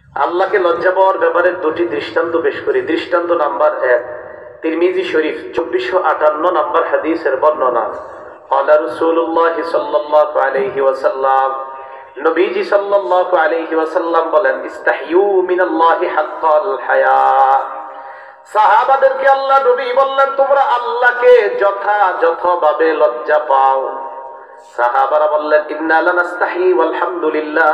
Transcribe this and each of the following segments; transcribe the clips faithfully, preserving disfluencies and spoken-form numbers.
আল্লাহকে লজ্জা পাওয়ার ব্যাপারে দুটি দৃষ্টান্ত পেশ করি। দৃষ্টান্ত নাম্বার এক, তিরমিজি শরীফ চব্বিশশো আটান্ন নাম্বার হাদিসের বর্ণনা। ক্বালা রাসূলুল্লাহ সাল্লাল্লাহু আলাইহি ওয়াসাল্লাম, নবীজি সাল্লাল্লাহু আলাইহি ওয়াসাল্লাম বলেন, ইস্তাহইউ মিনাল্লাহি হাক্কাল হায়া। সাহাবাদেরকে আল্লাহ নবী বললেন, তোমরা আল্লাহকে যথাযথভাবে লজ্জা পাও। সাহাবারা বললেন, ইন্না লানাস্তাহি ওয়ালহামদুলিল্লাহ,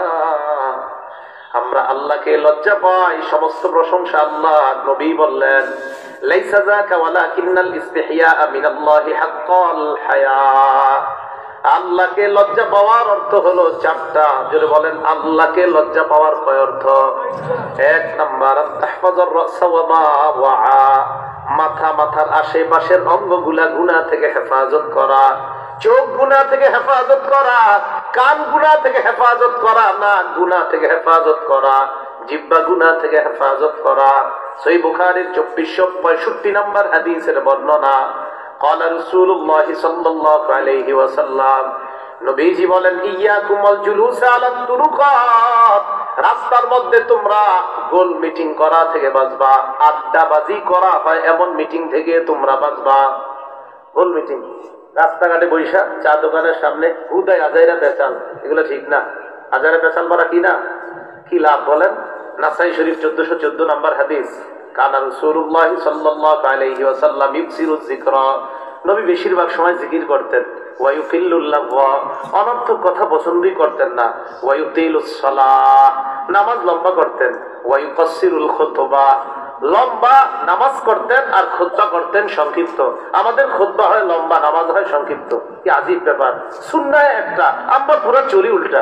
আমরা আল্লাহকে লজ্জা পাই, সমস্ত প্রশংসা আল্লাহ। নবী বললেন, লাইসা যাকা ওয়ালাকিন্নাল ইস্তিহইয়া মিনাল্লাহি হাক্কাল হায়া। আল্লাহকে লজ্জা পাওয়ার অর্থ হলো চারটা। যদি বলেন আল্লাহকে লজ্জা পাওয়ার কয় অর্থ? এক নাম্বার, তাহফাজুর রাস ওয়া মা ওয়া, মাথা মাথার আশেপাশের অঙ্গগুলা গুনাহ থেকে হেফাজত করা। চোখ গুনাহ থেকে হেফাজত করা, কান গুনাহ থেকে হেফাজত করা, নাক গুনাহ থেকে হেফাজত করা, জিহ্বা গুনাহ থেকে হেফাজত করা। সহিহ বুখারীর চব্বিশশো পঁয়ষট্টি নম্বর হাদিসের বর্ণনা। ক্বালা রাসূলুল্লাহ সাল্লাল্লাহু আলাইহি ওয়াসাল্লাম, নবীজি বলেন, ইয়াকুমুল জুলুস আলা তুরুকাত, রাস্তার মধ্যে তোমরা গোল মিটিং করা থেকে বাঁচবা। আড্ডাবাজি করা হয় এমন মিটিং থেকে তোমরা বাঁচবা। গোল মিটিং, রাস্তাঘাটে বৈশা চা দোকানের সামনে উদয় আজাইরা পেঁচাল, এগুলো ঠিক না। আজাইরা পেঁচাল মারা কি না, কি লাভ বলেন? নাসাই শরীফ চোদ্দশো চোদ্দ নম্বর হাদিস। কানা রাসূলুল্লাহ সাল্লাল্লাহু আলাইহি ওয়াসাল্লাম ইউকসিরুয যিকরা, নবী বেশিরভাগ সময় জিকির করতেন। ওয়া ইউকিল্লুল লাগওয়া, অনর্থক কথা পছন্দই করতেন না। ওয়া ইউতিলুস সালাহ, নামাজ লম্বা করতেন। ওয়া ইউকাসসিরুল খুতবা, লম্বা নামাজ করতেন আর খুতবা করতেন সংক্ষিপ্ত। আমাদের খুতবা হয় লম্বা, নামাজ হয় সংক্ষিপ্ত। কি আজীব ব্যাপার! সুন্নাহ একটা, আমরা পুরো চলি উল্টা।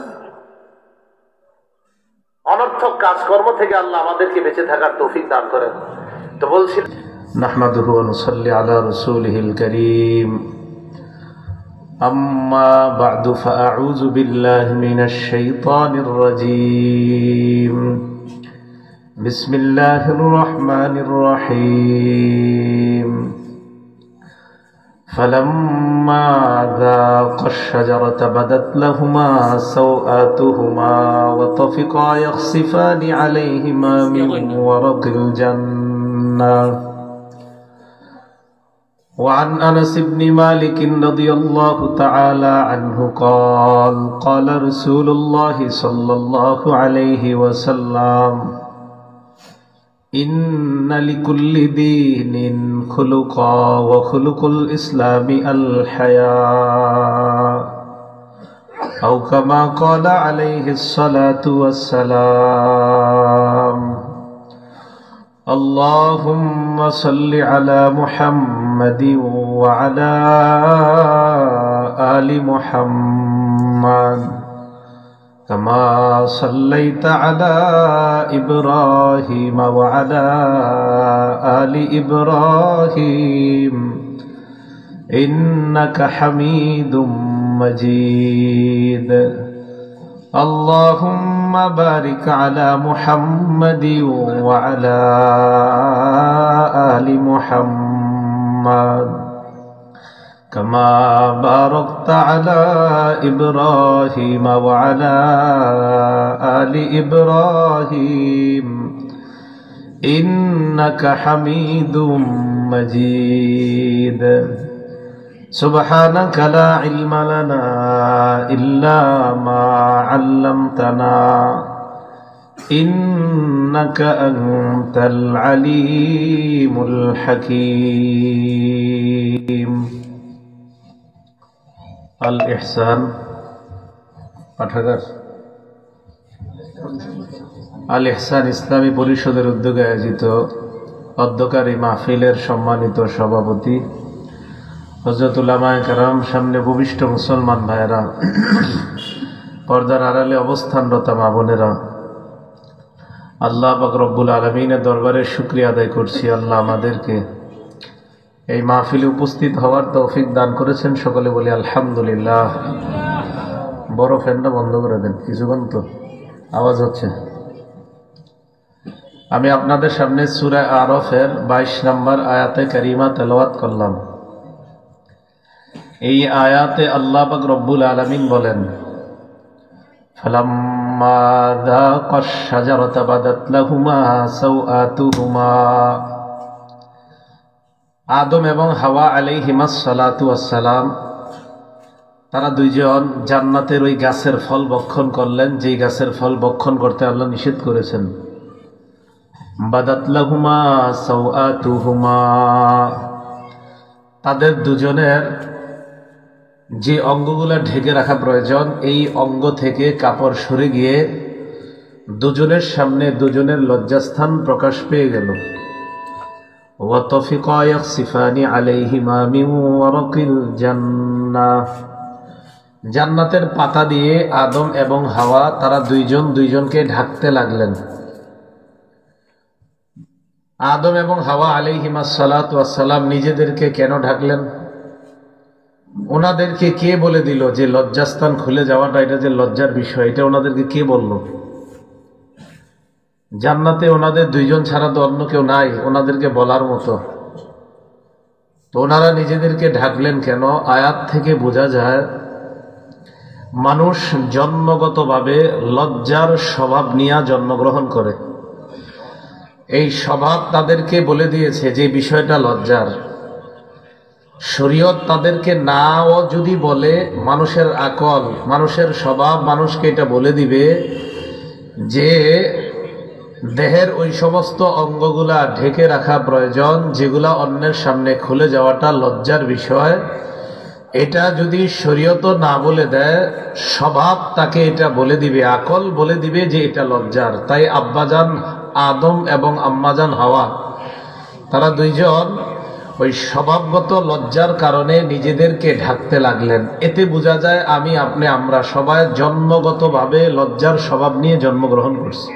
অনর্থক কাজকর্ম থেকে আল্লাহ আমাদেরকে বেঁচে থাকার তৌফিক দান করেন। তো বলছি, নাহমাদুহু ওয়া নুসাল্লি আলা রাসূলিহিল কারীম। আম্মা বা'দু ফাআউযু বিল্লাহি মিনাশ শাইতানির রাজীম। বিসমিল্লাহির রহমানির রহিম। فلما ذاقا الشجرة بدت لهما سوآتهما وطفقا يخصفان عليهما من ورق الجنة. وعن أنس بن مالك رضي الله تعالى عنه قال قال رسول الله صلى الله عليه وسلم إن لكل دين خلقا وخلق الإسلام الحياء، أو كما قال عليه الصلاة والسلام. اللهم صل على محمد وعلى آل محمد كما صليت على إبراهيم وعلى آل إبراهيم إنك حميد مجيد. اللهم بارك على محمد وعلى آل محمد كما باركت على إبراهيم وعلى آل إبراهيم إنك حميد مجيد. سبحانك لا علم لنا إلا ما علمتنا إنك أنت العليم الحكيم. আল ইহসান পাঠাগার আল ইহসান ইসলামী পরিষদের উদ্যোগে আয়োজিত অধ্যকারী মাহফিলের সম্মানিত সভাপতি হযরত উলামায়ে কেরাম, সামনে ভূমিষ্ঠ মুসলমান ভাইয়েরা, পর্দার আড়ালে অবস্থানরত মা বোনেরা, আল্লাহ পাক রব্বুল আলামিনের দরবারে শুকরিয়া আদায় করছি। আল্লাহ আমাদেরকে এই মাহফিলে উপস্থিত হওয়ার তৌফিক দান করেছেন। সকলে বলি আলহামদুলিল্লাহ। বড় ফ্যানটা বন্ধ করে দেন, কিছুক্ষণ তো আওয়াজ হচ্ছে। আমি আপনাদের সামনে সূরা আরাফের বাইশ নম্বর আয়াতে কারিমা তেলাওয়াত করলাম। এই আয়াতে আল্লাহ পাক রব্বুল আলামিন বলেন, ফালাম্মা فلما ذاقا الشجرة بدت لهما سوآتهما আদম এবং হাওয়া আলাইহিমাস সালাতু ওয়াস সালাম তারা দুইজন জান্নাতের ওই গাছের ফল ভক্ষণ করলেন, যেই গাছের ফল ভক্ষণ করতে আল্লাহ নিষেধ করেছেন। বাদাত লাহুমা সাওআতুহুমা, তাদের দুজনের যে অঙ্গগুলা ঢেকে রাখা প্রয়োজন এই অঙ্গ থেকে কাপড় সরে গিয়ে দুজনের সামনে দুজনের লজ্জাস্থান প্রকাশ পেয়ে গেল। ওয়াতাফিকা ইয়াখসিফানি আলাইহিমা মিন ওয়ারাকিল জান্নাহ, জান্নাতের পাতা দিয়ে আদম এবং হাওয়া তারা দুইজন দুইজনকে ঢাকতে লাগলেন। আদম এবং হাওয়া আলাইহিমাস সালাতু ওয়াস সালাম নিজেদেরকে কেন ঢাকলেন? ওনাদেরকে কে বলে দিল যে লজ্জাস্থান খুলে যাওয়াটা এটা যে লজ্জার বিষয়, এটা ওনাদেরকে কে বলল? জান্নাতে ওনাদের দুইজন ছাড়া তো অন্য কেউ নাই ওনাদেরকে বলার মতো, তো ওনারা নিজেদেরকে ঢাকলেন কেন? আয়াত থেকে বোঝা যায় মানুষ জন্মগতভাবে লজ্জার স্বভাব নিয়ে জন্মগ্রহণ করে। এই স্বভাব তাদেরকে বলে দিয়েছে যে বিষয়টা লজ্জার। শরীয়ত তাদেরকে নাও যদি বলে, মানুষের আকল মানুষের স্বভাব মানুষকে এটা বলে দিবে যে দেহের ওই সমস্ত অঙ্গগুলা ঢেকে রাখা প্রয়োজন যেগুলা অন্যের সামনে খুলে যাওয়াটা লজ্জার বিষয়। এটা যদি শরীয়ত না বলে দেয়, স্বভাব তাকে এটা বলে দিবে, আকল বলে দিবে যে এটা লজ্জার। তাই আব্বাজান আদম এবং আম্মাজান হাওয়া তারা দুইজন ওই স্বভাবগত লজ্জার কারণে নিজেদেরকে ঢাকতে লাগলেন। এতে বোঝা যায় আমি আপনি আমরা সবাই জন্মগতভাবে লজ্জার স্বভাব নিয়ে জন্মগ্রহণ করছি।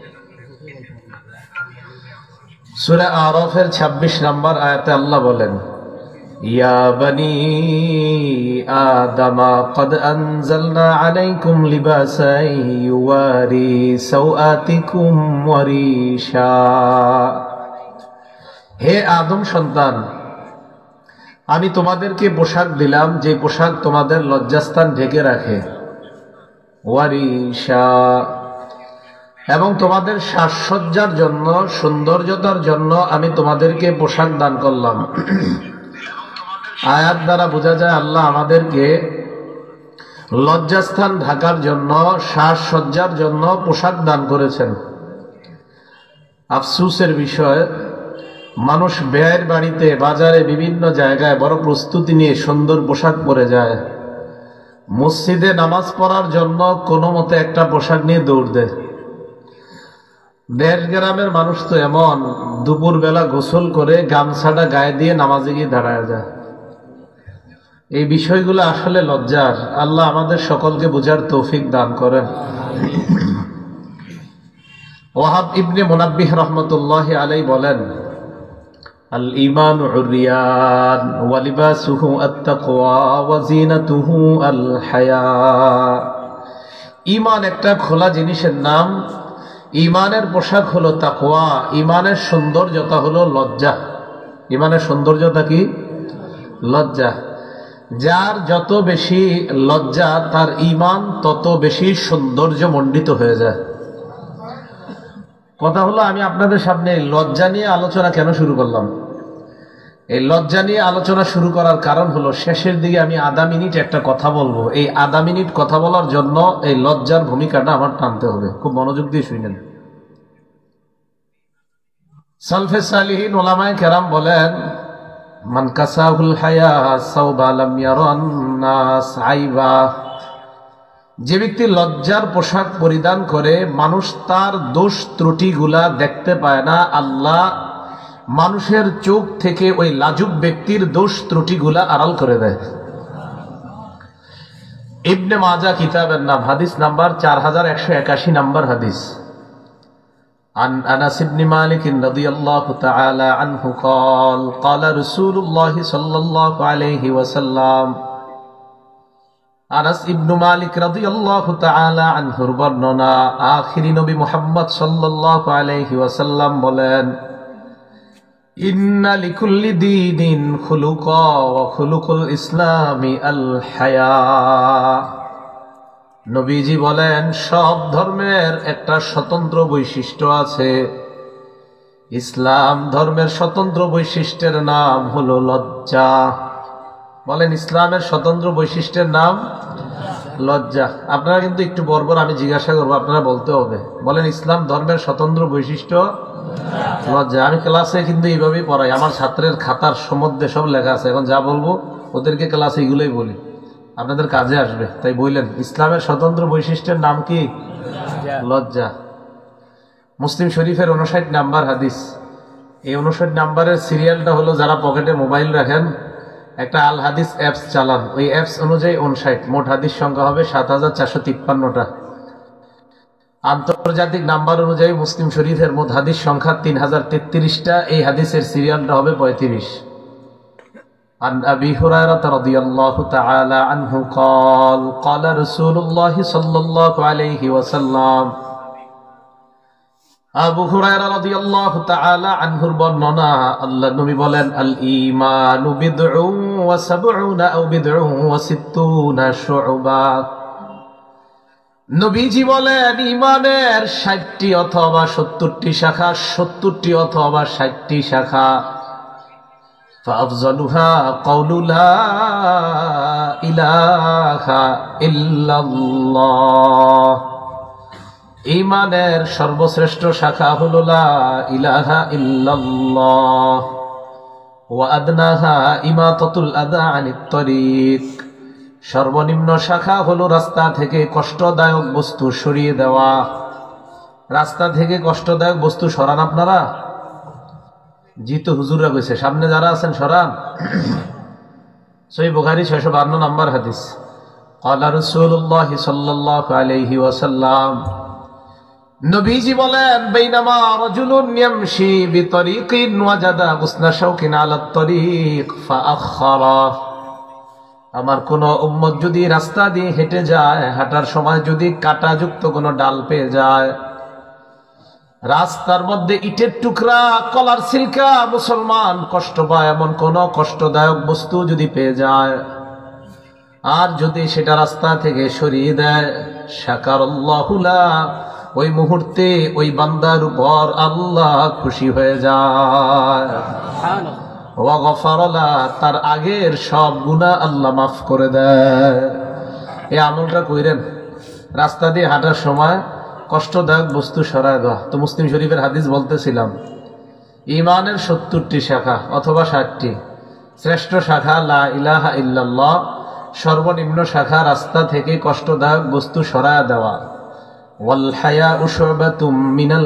সূরা আরাফের ছাব্বিশ নম্বর আয়াতে আল্লাহ বলেন, ইয়া বনি আদমা কদ আনজালনা আলাইকুম লিবাসান ইউওয়ারি সাওআতিকুম ওয়া রিশা, হে আদম সন্তান, আমি তোমাদেরকে পোশাক দিলাম যে পোশাক তোমাদের লজ্জাস্থান ঢেকে রাখে। ওয়া রিশা, এবং তোমাদের সাজসজ্জার জন্য সৌন্দর্যতার জন্য আমি তোমাদেরকে পোশাক দান করলাম। আয়াত দ্বারা বোঝা যায় আল্লাহ আমাদেরকে লজ্জাস্থান ঢাকার জন্য সাজসজ্জার জন্য পোশাক দান করেছেন। আফসোসের বিষয়, মানুষ ব্যয়ের বাড়িতে বাজারে বিভিন্ন জায়গায় বড় প্রস্তুতি নিয়ে সুন্দর পোশাক পরে যায়, মসজিদে নামাজ পড়ার জন্য কোনো মতে একটা পোশাক নিয়ে দৌড় দেয়। দেশ গ্রামের মানুষ তো এমন, দুপুর বেলা গোসল করে গামছাটা গায়ে দিয়ে নামাজে গিয়ে দাঁড়ায় যায়। এই বিষয়গুলো আসলে লজ্জার। আল্লাহ আমাদের সকলকে বুঝার তৌফিক দান করেন। ওয়াহাব ইবনে মুনাব্বিহ রাহমাতুল্লাহি আলাইহি বলেন, আল ঈমানু উরিয়ান ওয়া লিবাসুহু আত-তাকওয়া ওয়া জিনাতুহু আল হায়া। ঈমান একটা খোলা জিনিসের নাম। ঈমানের পোশাক হলো তাকওয়া, ঈমানের সৌন্দর্যতা হলো লজ্জা। ঈমানের সৌন্দর্যতা কি? লজ্জা। যার যত বেশি লজ্জা তার ঈমান তত বেশি সৌন্দর্যমণ্ডিত হয়ে যায়। কথা হলো, আমি আপনাদের সামনে লজ্জা নিয়ে আলোচনা কেন শুরু করলাম? এই লজ্জা নিয়ে আলোচনা শুরু করার কারণ হলো শেষের দিকে আমি আধা মিনিট একটা কথা বলবো। এই আধা মিনিট কথা বলার জন্য এই লজ্জার ভূমিকাটা আমার টানতে হবে। খুব মনোযোগ দিয়ে শুনেন। সালফে সালিহিন উলামায়ে কেরাম বলেন, মান কাসাহুল হায়া সাওবা লাম ইয়ারান নাস আইবা, যে ব্যক্তি লজ্জার পোশাক পরিধান করে মানুষ তার দোষ ত্রুটিগুলা দেখতে পায় না। আল্লাহ মানুষের চোখ থেকে ওই লাজুক ব্যক্তির দোষ ত্রুটিগুলা আড়াল করে দেয়। ইবনে মাজা কিতাবের নাম, হাদিস নাম্বার চার হাজার একশো একাশি নাম্বার হাদিস। عن أنس بن مالك رضي الله تعالى عنه قال قال رسول الله صلى الله عليه وسلم, আনাস ইবনু মালিক রাদিয়াল্লাহু তাআলা আনহুর বর্ণনা, আখিরি নবী মুহাম্মদ সাল্লাল্লাহু আলাইহি ওয়াসাল্লাম বলেন, ইন্না লিকুল্লি দীনিন খুলুকা ওয়া খুলুকুল ইসলামি আল হায়া। নবীজি বলেন সব ধর্মের একটা স্বতন্ত্র বৈশিষ্ট্য আছে, ইসলাম ধর্মের স্বতন্ত্র বৈশিষ্ট্যের নাম হলো লজ্জা। বলেন ইসলামের স্বতন্ত্র বৈশিষ্ট্যের নাম লজ্জা। আপনারা কিন্তু একটু বর্বর, আমি জিজ্ঞাসা করবো, আপনারা বলতে হবে। বলেন ইসলাম ধর্মের স্বতন্ত্র বৈশিষ্ট্য লজ্জা। আমি ক্লাসে কিন্তু এইভাবেই পড়াই, আমার ছাত্রের খাতার সম্বন্ধে সব লেখা আছে। এখন যা বলবো ওদেরকে ক্লাসে এগুলোই বলি, আপনাদের কাজে আসবে। তাই বললেন ইসলামের স্বতন্ত্র বৈশিষ্ট্যের নাম কি? লজ্জা। মুসলিম শরীফের উনষাট নাম্বার হাদিস। এই উনষাট নাম্বারের সিরিয়ালটা হলো, যারা পকেটে মোবাইল রাখেন একটা আল হাদিস অ্যাপস চালান, ওই অ্যাপস অনুযায়ী উনষাট, মোট হাদিস সংখ্যা হবে সাত হাজার চারশো তিপ্পান্নটা। আন্তর্জাতিক নাম্বার অনুযায়ী মুসলিম শরীফের মোট হাদিস সংখ্যা তিন হাজার তেত্রিশটা। এই হাদিসের সিরিয়ালটা হবে পঁয়ত্রিশ। عن أبي هريرة رضي الله تعالى عنه قال قال رسول الله صلى الله عليه وسلم আবু হুরায়রা রাদিয়াল্লাহু তাআলা আনহুর বর্ণনা, আল্লাহ নবী বলেন আল ঈমানু বিদউ ওয়া সাবউনা আও বিদউ ওয়া সিত্তুনা শুবা। নবীজি বলেন ঈমানের ষাটটি অথবা সত্তরটি শাখা, সত্তরটি অথবা ষাটটি শাখা। ফাআফযালুহা কাউলু লা ইলাহা ইল্লাল্লাহ। ঈমানের সর্বশ্রেষ্ঠ শাখা হলো লা ইলাহা ইল্লাল্লাহ। ওয়া আদনাহা ইমাতাতুল আযা আনিত তরিক। সর্বনিম্ন শাখা হলো রাস্তা থেকে কষ্টদায়ক বস্তু সরিয়ে দেওয়া। রাস্তা থেকে কষ্টদায়ক বস্তু সরান আপনারা? জিতু হুজুররা কইছে, সামনে যারা আছেন সরান। সহিহ বুখারী ছয়শো বান্ন নম্বর হাদিস। ক্বালা রাসূলুল্লাহ সাল্লাল্লাহু আলাইহি ওয়াসাল্লাম, নবীজি বলেন বাইনামা রাজুলুন ইয়ামশি বিতরিকিন ওয়াজাদা গুসনা শাওকিন আলাত তরিক ফাআখারা। আমার কোন উম্মত যদি রাস্তা দিয়ে হেঁটে যায়, হাঁটার সময় যদি কাঁটাযুক্ত কোনো ডাল পেয়ে যায়, রাস্তার মধ্যে ইটের টুকরা, কলার ছিলকা, মুসলমান কষ্ট পায় এমন কোন কষ্টদায়ক বস্তু যদি পেয়ে যায়, আর যদি সেটা রাস্তা থেকে সরিয়ে দেয়, শাকারাল্লাহু লা, ওই মুহূর্তে ওই বান্দার উপর আল্লাহ খুশি হয়ে যায়। ওয়া গফারা লা, তার আগের সব গুনাহ আল্লাহ মাফ করে দেয়। এই আমলটা কইরেন, রাস্তা দিয়ে হাঁটার সময় কষ্টদায়ক বস্তু সরায় দেওয়া। তো মুসলিম শরীফের হাদিস বলতেছিলাম, ঈমানের সত্তরটি শাখা অথবা ষাটটি। শ্রেষ্ঠ শাখা লা ইলাহা ইল্লাল্লাহ, সর্বনিম্ন শাখা রাস্তা থেকে কষ্টদায়ক বস্তু সরায় দেওয়া। ওয়াল হায়াউ শুবাতুম মিনাল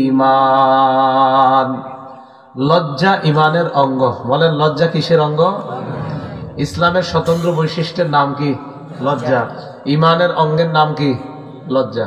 ঈমান, লজ্জা ঈমানের অঙ্গ। বলেন লজ্জা কিসের অঙ্গ? ইসলামের স্বতন্ত্র বৈশিষ্ট্যের নাম কি? লজ্জা। ঈমানের অঙ্গের নাম কি? লজ্জা।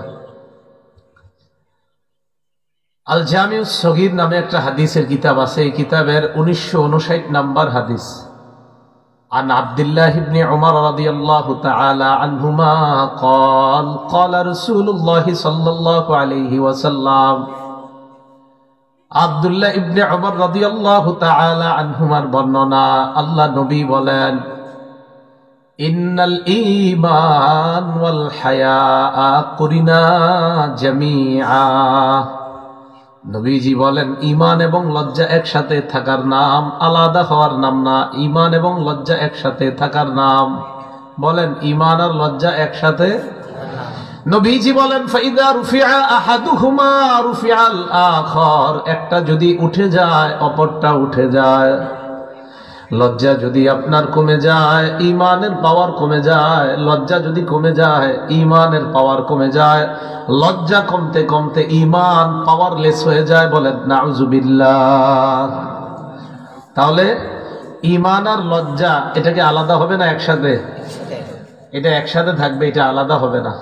আল জামিউস সগীর নামে একটা হাদিসের কিতাব আছে, এই কিতাবের উনিশশো উনষাট নাম্বার হাদিস। عن عبد الله بن عمر رضي الله تعالى عنهما قال قال رسول الله صلى الله عليه وسلم আব্দুল্লাহ ইবনে উমর রাদিয়াল্লাহু তাআলা আনহুমার বর্ণনা, আল্লাহ নবী বলেন ইন্নাল ঈমান ওয়াল হায়া কুরিনা জামিআ। নবীজি বলেন ঈমান এবং লজ্জা একসাথে থাকার নাম, আলাদা হওয়ার নাম না। ঈমান এবং লজ্জা একসাথে থাকার নাম। বলেন ঈমান আর লজ্জা একসাথে। নবীজি বলেন ফাইদা রুফিআ আহাদুহুমা রুফিআল আখার, একটা যদি উঠে যায় অপরটা উঠে যায়। লজ্জা যদি আপনার কমে যায়, ঈমানের পাওয়ার কমে যায়। লজ্জা যদি কমে যায়, ঈমানের পাওয়ার কমে যায়। লজ্জা কমতে কমতে ঈমান পাওয়ারলেস হয়ে যায়। বলেন নাউজুবিল্লাহ। তাহলে ঈমান আর লজ্জা এটাকে আলাদা হবে না একসাথে? এটা একসাথে থাকবে, এটা আলাদা হবে না।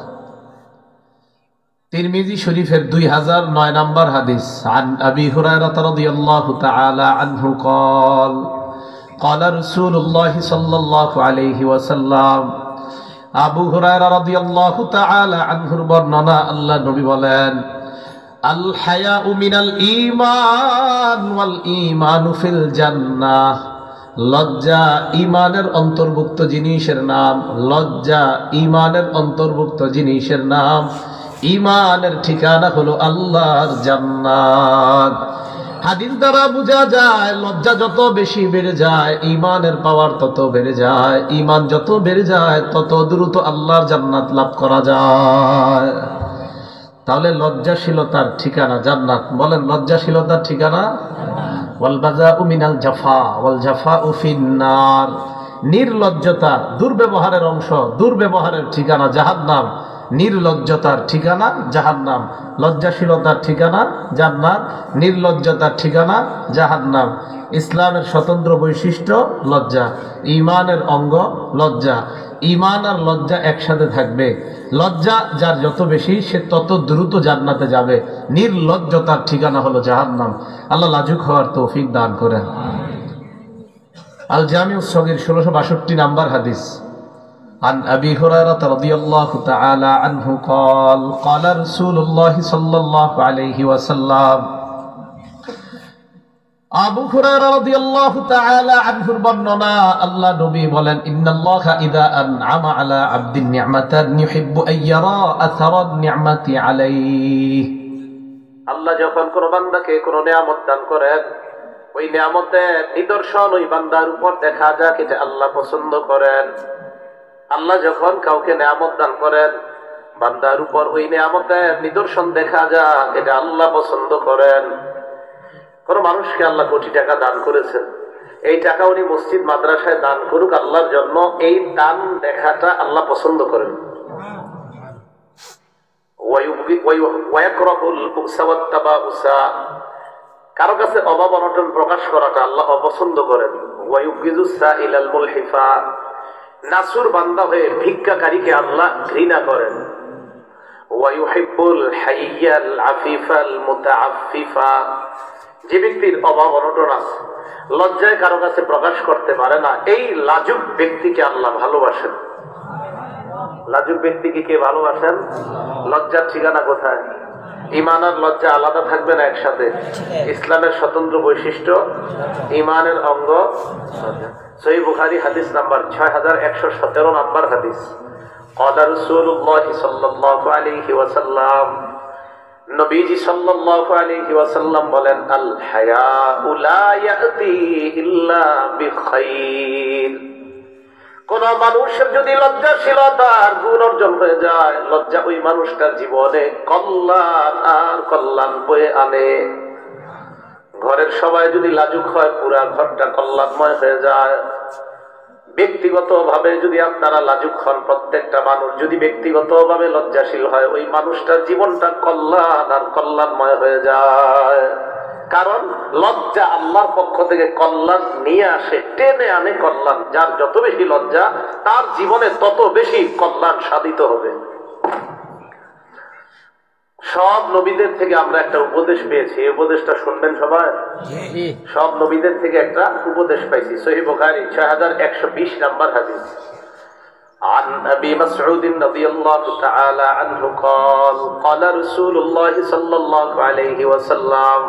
তিরমিজি শরীফের দুই হাজার নয় নম্বর হাদিস। আন আবি হুরায়রা রাদিয়াল্লাহু তাআলা আনহু قال قال رسول الله صلى الله عليه وسلم, আবু হুরায়রা রাদিয়াল্লাহু তাআলা আনহুর বর্ণনা, আল্লাহ নবী বলেন আল হায়াউ মিনাল ঈমান ওয়াল ঈমানু ফিল জান্নাহ। লজ্জা ইমানের অন্তর্ভুক্ত জিনিসের নাম। লজ্জা ইমানের অন্তর্ভুক্ত জিনিসের নাম। ইমানের ঠিকানা হলো আল্লাহর জান্নাত। হাদিস দ্বারা বোঝা যায় লজ্জা যত বেশি বেড়ে যায় ইমানের পাওয়ার তত বেড়ে যায়। ইমান যত বেড়ে যায় তত দ্রুত আল্লাহর জান্নাত লাভ করা যায়। তাহলে লজ্জাশীলতার ঠিকানা জান্নাত। বলেন লজ্জাশীলতার ঠিকানা? ওয়াল বাযাউ মিনাল জাফা ওয়াল জাফাউ ফিন্নার। নির্লজ্জতা দুর্ব্যবহারের অংশ, দুর্ব্যবহারের ঠিকানা জাহান্নাম। নির্লজ্জতার ঠিকানা জাহান্নাম। লজ্জাশীলতার ঠিকানা জান্নাত, নির্লজ্জতার ঠিকানা জাহান্নাম। ইসলামের স্বতন্ত্র বৈশিষ্ট্য লজ্জা, ইমানের অঙ্গ লজ্জা। ইমান আর লজ্জা একসাথে থাকবে। লজ্জা যার যত বেশি সে তত দ্রুত জান্নাতে যাবে। নির্লজ্জতার ঠিকানা হলো জাহান্নাম। আল্লাহ লাজুক হওয়ার তৌফিক দান করেন। আল জামিউস সগীর ষোলোশো বাষট্টি নাম্বার হাদিস। عن أبي هريرة رضي الله تعالى عنه قال قال رسول الله صلى الله عليه وسلم আবু হুরায়রা রাদিয়াল্লাহু তাআলা আনহুর বর্ণনা, আল্লাহ নবী বলেন, ইন্নাল্লাহা ইযা আনআমা আলা আবদিন নি'মাতান ইউহিব্বু আন ইয়ারা আসারান নি'মাতি আলাইহি। আল্লাহ যখন কোন বান্দাকে কোন নিয়ামত দান করেন, ওই নিয়ামতের নিদর্শন ওই বান্দার উপর দেখা যায় যে আল্লাহ পছন্দ করেন। আল্লাহ যখন কাউকে নিয়ামত দান করেন, বান্দার উপর ওই নিয়ামতের নিদর্শন দেখা যায় এটা আল্লাহ পছন্দ করেন। কোন মানুষকে আল্লাহ কোটি টাকা দান করেছেন, এই টাকা উনি মসজিদ মাদ্রাসায় দান করুক আল্লাহর জন্য, এই দান দেখাটা আল্লাহ পছন্দ করেন। কারো কাছে অভাব অনটন প্রকাশ করাটা আল্লাহ অপছন্দ করেন। নাসুর বান্দা হয়ে ভিক্ষাকারীকে আল্লাহ ঘৃণা করেন। যে ব্যক্তির অভাব অনটন আছে, লজ্জায় কারো কাছে প্রকাশ করতে পারে না, এই লাজুক ব্যক্তিকে আল্লাহ ভালোবাসেন। লাজুক ব্যক্তিকে কে ভালোবাসেন? লজ্জার ঠিকানা কোথায়? ইমান আর লজ্জা আলাদা থাকবে না, একসাথে। ইসলামের স্বতন্ত্র বৈশিষ্ট্য ইমানের অঙ্গ। সহিহ বুখারী হাদিস নাম্বার ছয় হাজার একশো সতেরো নাম্বার হাদিস। ক্বালা রাসূলুল্লাহ সাল্লাল্লাহু আলাইহি ওয়াসাল্লাম, নবীজি সাল্লাল্লাহু আলাইহি ওয়াসাল্লাম বলেন, আল হায়াউ লা ইয়াতি ইল্লা বিখাইর। কোন মানুষের যদি লজ্জাশীলতার গুণ অর্জন হয়ে যায়, লজ্জা ওই মানুষটার জীবনে কল্যাণ আর কল্যাণ বয়ে আনে। ঘরের সবাই যদি লাজুক হয়, পুরা ঘরটা কল্যাণময় হয়ে যায়। ব্যক্তিগত ভাবে যদি আপনারা লাজুক হন, প্রত্যেকটা মানুষ যদি ব্যক্তিগত ভাবে লজ্জাশীল হয়, ওই মানুষটার জীবনটা কল্যাণ আর কল্যাণময় হয়ে যায়। কারণ লজ্জা আল্লাহর পক্ষ থেকে কল্যাণ নিয়ে আসে, টেনে আনে কল্যাণ। যার যত বেশি লজ্জা, তার জীবনে তত বেশি কল্যাণ সাধিত হবে। সব নবীদের থেকে আমরা একটা উপদেশ পেয়েছি, এই উপদেশটা শুনবেন সবাই। সব নবীদের থেকে একটা উপদেশ পাইছি। সহিহ বুখারী ছয় হাজার একশো বিশ নাম্বার হাদিস। عن أبي مسعود رضي الله تعالى عنه قال قال رسول الله صلى الله عليه وسلم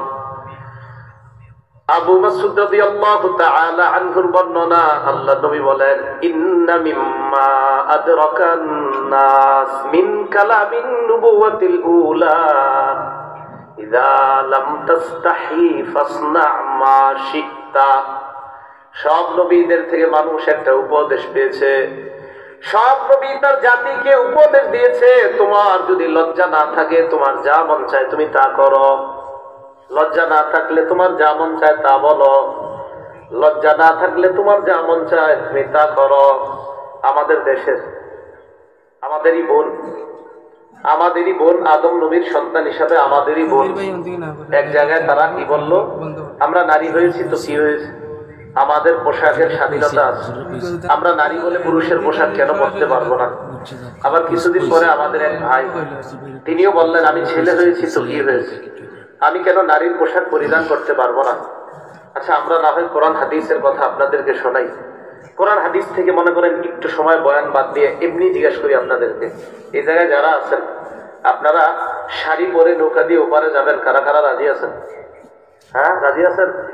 আবু মাসউদ রাদিয়াল্লাহু তাআলা আনহুর বর্ণনা, আল্লাহ নবী বলেন, ইন্না মিম্মা আদরাকান নাস মিন কালামিন নুবুওয়াতিল উলা ইযা লাম তাস্তাহি ফাসনা মা শিতা। সব নবীদের থেকে মানুষ একটা উপদেশ পেয়েছে। সব নবী তার জাতিকে উপদেশ দিয়েছে, তোমার যদি লজ্জা না থাকে, তোমার যা মন চায় তুমি তা করো। লজ্জা না থাকলে তোমার যা মন চায় তা বলো। লজ্জা না থাকলে তোমার যা মন চায় তুমি তা করো। আমাদের দেশের আমাদেরই বোন, আমাদেরই বোন আদম নবীর সন্তান হিসাবে আমাদেরই বোন, এক জায়গায় তারা কি বললো, আমরা নারী হয়েছি তো কি হয়েছে, আমাদের পোশাকের স্বাধীনতা আছে, আমরা নারী বলে পুরুষের পোশাক কেন পরতে পারবো না। আবার কিছুদিন পরে আমাদের এক ভাই, তিনিও বললেন, আমি ছেলে হয়েছি তো কি হয়েছে, আমি কেন নারীর পোশাক পরিধান করতে পারবো না। আচ্ছা, আমরা না হয় কোরআন হাদিসের কথা আপনাদেরকে শোনাই। কোরআন হাদিস থেকে মনে করেন একটু সময় বয়ান বাদ দিয়ে এমনি জিজ্ঞেস করি আপনাদেরকে, এই জায়গায় যারা আছেন, আপনারা শাড়ি পরে নৌকা দিয়ে ওপারে যাবেন, কারা কারা রাজি আছেন? হ্যাঁ, রাজি আছেন?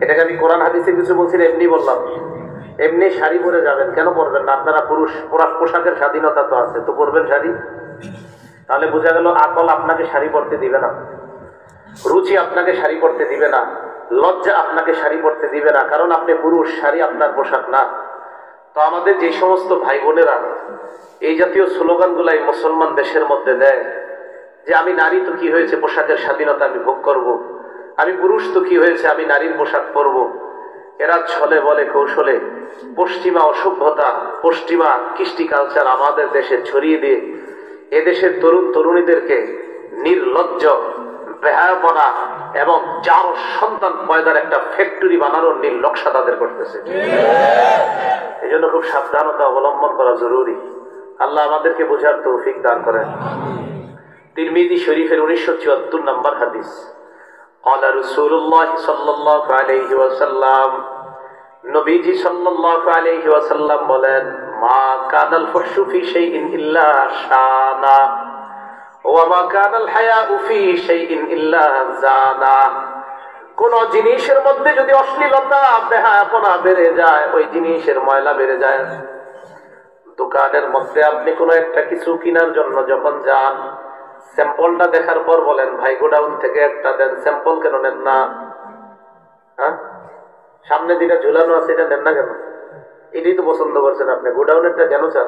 এটাকে আমি কোরআন হাদিসে কিছু বলছি না, এমনি বললাম। এমনি শাড়ি পরে যাবেন, কেন পরবেন না? আপনারা পুরুষ, পোশাকের স্বাধীনতা তো আছে, তো পরবেন শাড়ি। তাহলে বোঝা গেল আকল আপনাকে শাড়ি পরতে দিবে না, রুচি আপনাকে শাড়ি পরতে দিবে না, লজ্জা আপনাকে শাড়ি পরতে দিবে না, কারণ আপনি পুরুষ, শাড়ি আপনার পোশাক না। তো আমাদের যে সমস্ত ভাই বোনেরা এই জাতীয় স্লোগানগুলো এই মুসলমান দেশের মধ্যে দেয় যে আমি নারী তো কি হয়েছে, পোশাকের স্বাধীনতা আমি ভোগ করব, আমি পুরুষ তো কি হয়েছে, আমি নারীর পোশাক পরব, এরা ছলে বলে কৌশলে পশ্চিমা অসভ্যতা, পশ্চিমা কৃষ্টি কালচার আমাদের দেশে ছড়িয়ে দিয়ে এদেশের তরুণ তরুণীদেরকে নির্লজ্জ, বেহায়াপনা এবং যার সন্তান পয়দার একটা ফ্যাক্টরি বানানোর নীল নকশা তাদের করতেছে। এই জন্য খুব সাবধানতা অবলম্বন করা জরুরি। আল্লাহ আমাদেরকে বোঝার তৌফিক দান করেন। তিরমিজি শরীফের উনিশশো চুয়াত্তর নম্বর হাদিস, قال رسول الله صلى الله عليه وسلم, নবীজি সাল্লাল্লাহু আলাইহি ওয়াসাল্লাম বলেন, মা কানাল ফুহশু ফি শাইইন ইল্লা শানা ওয়া মা কানাল হায়াউ ফি শাইইন ইল্লা জানা। কোন জিনিসের মধ্যে যদি অশ্লীলতা, বেহায়াপনা বেড়ে যায়, ওই জিনিসের ময়লা বেড়ে যায়। দোকানের মধ্যে আপনি কোনো একটা কিছু কেনার জন্য যখন যান, স্যাম্পলটা দেখার পর বলেন, ভাই গোডাউন থেকে একটা দেন, স্যাম্পল কেন নেন না? হ্যাঁ, সামনে যেটা ঝুলানো আছে এটা নেন না কেন? এটাই তো পছন্দ করছেন আপনি, গোডাউনেরটা কেন চান?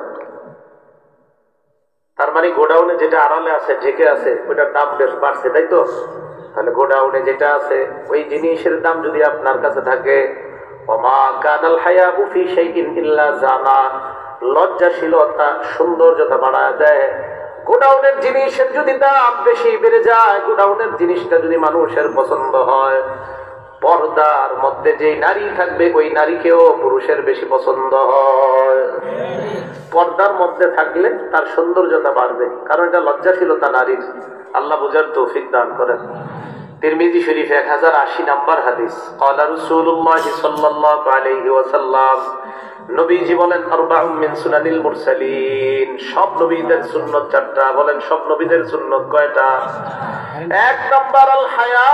তার মানে গোডাউনে যেটা আড়ালে আছে, ঢেকে আছে, ওইটার দাম বেশ বাড়ছে, তাই তো? তাহলে গোডাউনে যেটা আছে ওই জিনিসের দাম যদি আপনার কাছে থাকে, ওমা কানাল হায়াউ ফি শাইইন ইল্লা জানা, লজ্জাশীলতা সৌন্দর্যতা বাড়ায় দেয়। গোডাউনের জিনিসের যদি দাম বেশি বেড়ে যায়, গোডাউনের জিনিসটা যদি মানুষের পছন্দ হয়, পর্দার মধ্যে যে নারী থাকবে ওই নারীকেও পুরুষের বেশি পছন্দ হয়। পর্দার মধ্যে থাকলে তার সৌন্দর্যতা বাড়বে, কারণ এটা লজ্জাশীলতা নারীর। আল্লাহ বুঝার তৌফিক দান করেন। তিরমিজি শরীফ এক হাজার আশি নাম্বার হাদিস, ক্বালা রাসূলুল্লাহ সাল্লাল্লাহু আলাইহি ওয়াসাল্লাম, নবীজি বলেন, আরবাউম মিন সুনানিল মুরসালিন, সব নবীদের সুন্নাত চারটা। বলেন সব নবীদের সুন্নাত কয়টা? এক নাম্বার আল হায়া,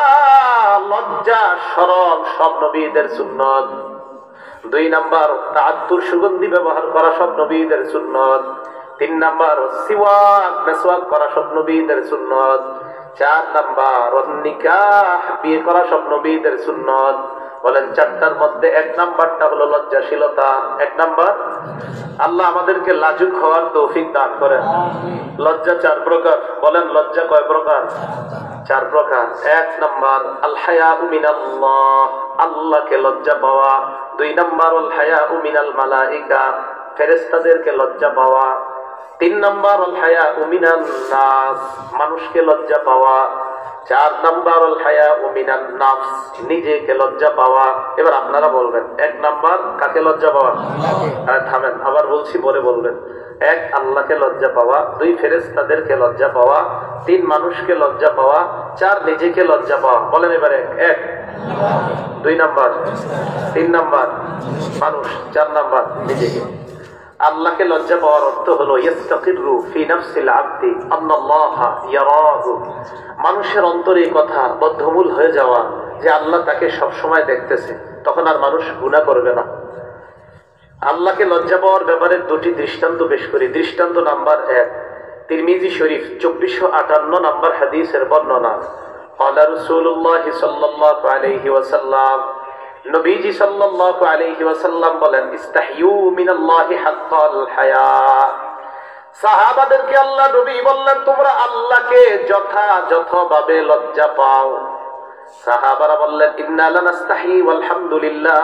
লজ্জা শরম, সব নবীদের সুন্নাত। দুই নাম্বার তাআত্তুর, সুগন্ধি ব্যবহার করা, সব নবীদের সুন্নাত। তিন নাম্বার সিওয়াক, মেসওয়াক করা, সব নবীদের সুন্নাত। চার নাম্বার নিকাহ, বিয়ে করা, সব নবীদের সুন্নাত। বলেন চারটার মধ্যে এক নাম্বারটা হলো লজ্জাশীলতা। এক নাম্বার, আল্লাহ আমাদেরকে লাজুক হওয়ার তৌফিক দান করেন। লজ্জা চার প্রকার। বলেন লজ্জা কয় প্রকার? চার প্রকার। এক নাম্বার আল হায়াউ মিনাল্লাহ, আল্লাহকে লজ্জা পাওয়া। দুই নাম্বার আল হায়াউ মিনাল মালাইকা, ফেরেশতাদেরকে লজ্জা পাওয়া। তিন নাম্বার আল হায়াউ মিনান নাস, মানুষকে লজ্জা পাওয়া। চার নাম্বার আল হায়াউ মিনান নাফস, নিজেকে লজ্জা পাওয়া। এবার আপনারা বলবেন এক নাম্বার কাকে লজ্জা পাওয়া? থামেন, আবার বলছি, পরে বলবেন। এক, আল্লাহকে লজ্জা পাওয়া। দুই, ফেরেশতাদেরকে লজ্জা পাওয়া। তিন, মানুষকে লজ্জা পাওয়া। চার, নিজেকে লজ্জা পাওয়া। বলেন এবারে এক, দুই নাম্বার, তিন নাম্বার মানুষ, চার নাম্বার নিজেকে। আল্লাহকে লজ্জা পাওয়ার অর্থ হলো ইয়াস্তাকিরু ফি নাফসিল আবদি আন্নাল্লাহা ইয়ারাহু, মানুষের অন্তরে এই কথা বদ্ধমূল হয়ে যাওয়া যে আল্লাহ তাকে সব সময় দেখতেছে, তখন আর মানুষ গুনাহ করবে না। আল্লাহকে লজ্জা পাওয়ার ব্যাপারে দুটি দৃষ্টান্ত পেশ করি। দৃষ্টান্ত নাম্বার এক, তিরমিজি শরীফ চব্বিশশো আটান্ন নাম্বার হাদিসের বর্ণনা। ক্বালা রাসূলুল্লাহ সাল্লাল্লাহু আলাইহি ওয়াসাল্লাম, নবীজি সাল্লাল্লাহু আলাইহি ওয়াসাল্লাম বলেন, ইস্তাহইউ মিনাল্লাহি হাক্কাল হায়া। সাহাবাদেরকে আল্লাহ নবী বললেন, তোমরা আল্লাহকে যথাযথভাবে লজ্জা পাও। সাহাবারা বললেন, ইন্না লানাস্তাহি ওয়ালহামদুলিল্লাহ,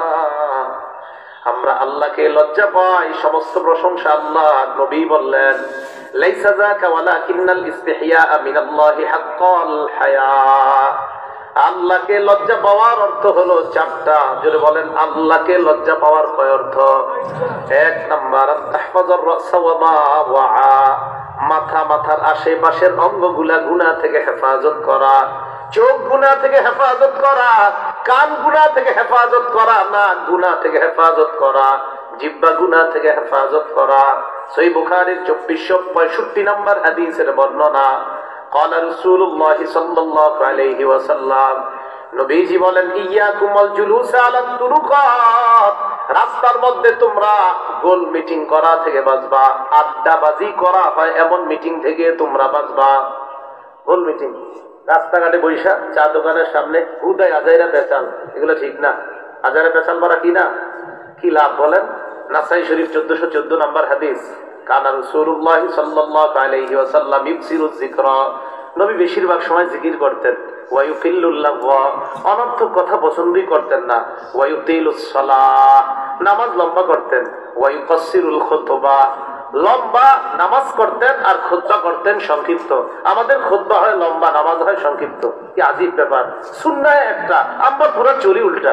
আমরা আল্লাহকে লজ্জা পাই, সমস্ত প্রশংসা আল্লাহ। নবী বললেন, লাইসা যাকা ওয়ালাকিন্নাল ইস্তিহইয়া মিনাল্লাহি হাক্কাল হায়া। আল্লাহকে লজ্জা পাওয়ার অর্থ হলো চারটা। যদি বলেন আল্লাহকে লজ্জা পাওয়ার কয় অর্থ? এক নাম্বার তাহফাজুর রাস ওয়া মা ওয়া, মাথা, মাথার আশেপাশের অঙ্গগুলা গুনাহ থেকে হেফাজত করা। চোখ গুনাহ থেকে হেফাজত করা, কান গুনাহ থেকে হেফাজত করা, নাক গুনাহ থেকে হেফাজত করা, জিহ্বা গুনাহ থেকে হেফাজত করা। সহিহ বুখারীর চব্বিশশো পঁয়ষট্টি নম্বর হাদিসের বর্ণনা। قال رسول الله صلى الله عليه وسلم, নবীজি বলেন ইয়াকুমুল জুলুস আলা তুরুকাত, রাস্তার মধ্যে তোমরা গোল মিটিং করা থেকে বাঁচবা, আড্ডাবাজি করা হয় এমন মিটিং থেকে তোমরা বাঁচবা। গোল মিটিং, রাস্তাঘাটে বৈশা চা দোকানের সামনে উদয় আজাইরা পেঁচাল, এগুলো ঠিক না। আজাইরা পেঁচাল মারা কি না, কি লাভ বলেন? নাসাই শরীফ চোদ্দশো চোদ্দ নম্বর হাদিস, কানা রাসূলুল্লাহ সাল্লাল্লাহু আলাইহি ওয়াসাল্লাম ইবসিরুজ যিকরা, নবী বেশিরভাগ সময় জিকির করতেন। ওয়ায়ুকিল্লুল লাগওয়া, অনর্থক কথা পছন্দই করতেন না। ওয়ায়ুতিলুস সালাহ, নামাজ লম্বা করতেন। ওয়ায়ুকাসসিরুল খুতবা, লম্বা নামাজ করতেন আর খুতবা করতেন সংক্ষিপ্ত। আমাদের খুতবা হয় লম্বা, নামাজ হয় সংক্ষিপ্ত। কি আজীব ব্যাপার! সুন্নাহ একটা, আমরা পুরো চুরি উল্টা।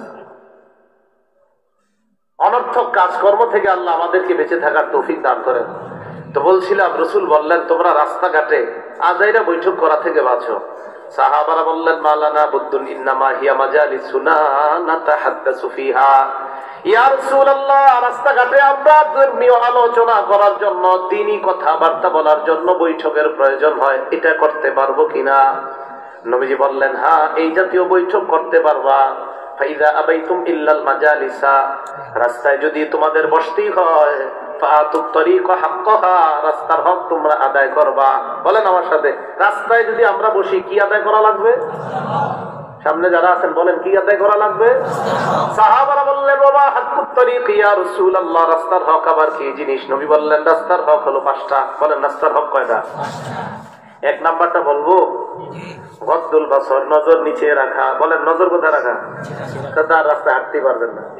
অনর্থক কাজকর্ম থেকে আল্লাহ আমাদেরকে বেঁচে থাকার তৌফিক দান করেন। তো বলছিলাম, রাসূল বললেন তোমরা রাস্তাঘাটে আজাইরা বৈঠক করা থেকে বাঁচো। সাহাবারা বললেন মালানা বুদ্দুন ইন্নামা হিয়া মাজালিসুনা নাতাহাদ্দাসু ফিহা, ইয়া রাসূলুল্লাহ, রাস্তাঘাটে আমরা ধর্মীয় আলোচনা করার জন্য, দ্বীনি কথাবার্তা বলার জন্য বৈঠকের প্রয়োজন হয়, এটা করতে পারবো কিনা? নবীজি বললেন হ্যাঁ, এই জাতীয় বৈঠক করতে পারবা। ফাইযা আবাইতুম ইল্লাল মাজালিসা, রাস্তায় যদি তোমাদের বসতেই হয়, ফাতুত তরিকা হাক্কাহা, রাস্তার হক তোমরা আদায় করবা। বলেন আমার সাথে, রাস্তায় যদি আমরা বসি কি আদায় করা লাগবে? সামনে যারা আছেন বলেন কি আদায় করা লাগবে? সাহাবারা বললেন বাবা হাক্কুত তরিক ইয়া রাসূলুল্লাহ, রাস্তার হক আবার কি জিনিস? নবী বললেন রাস্তার হক হলো পাঁচটা। বলেন রাস্তার হক কয়টা? এক নাম্বারটা বলবো, গদ্দুল বাসর, নজর নিচে রাখা। বলেন নজর কোথায় রাখা? তার রাস্তায় হাঁটতে পারবেন না।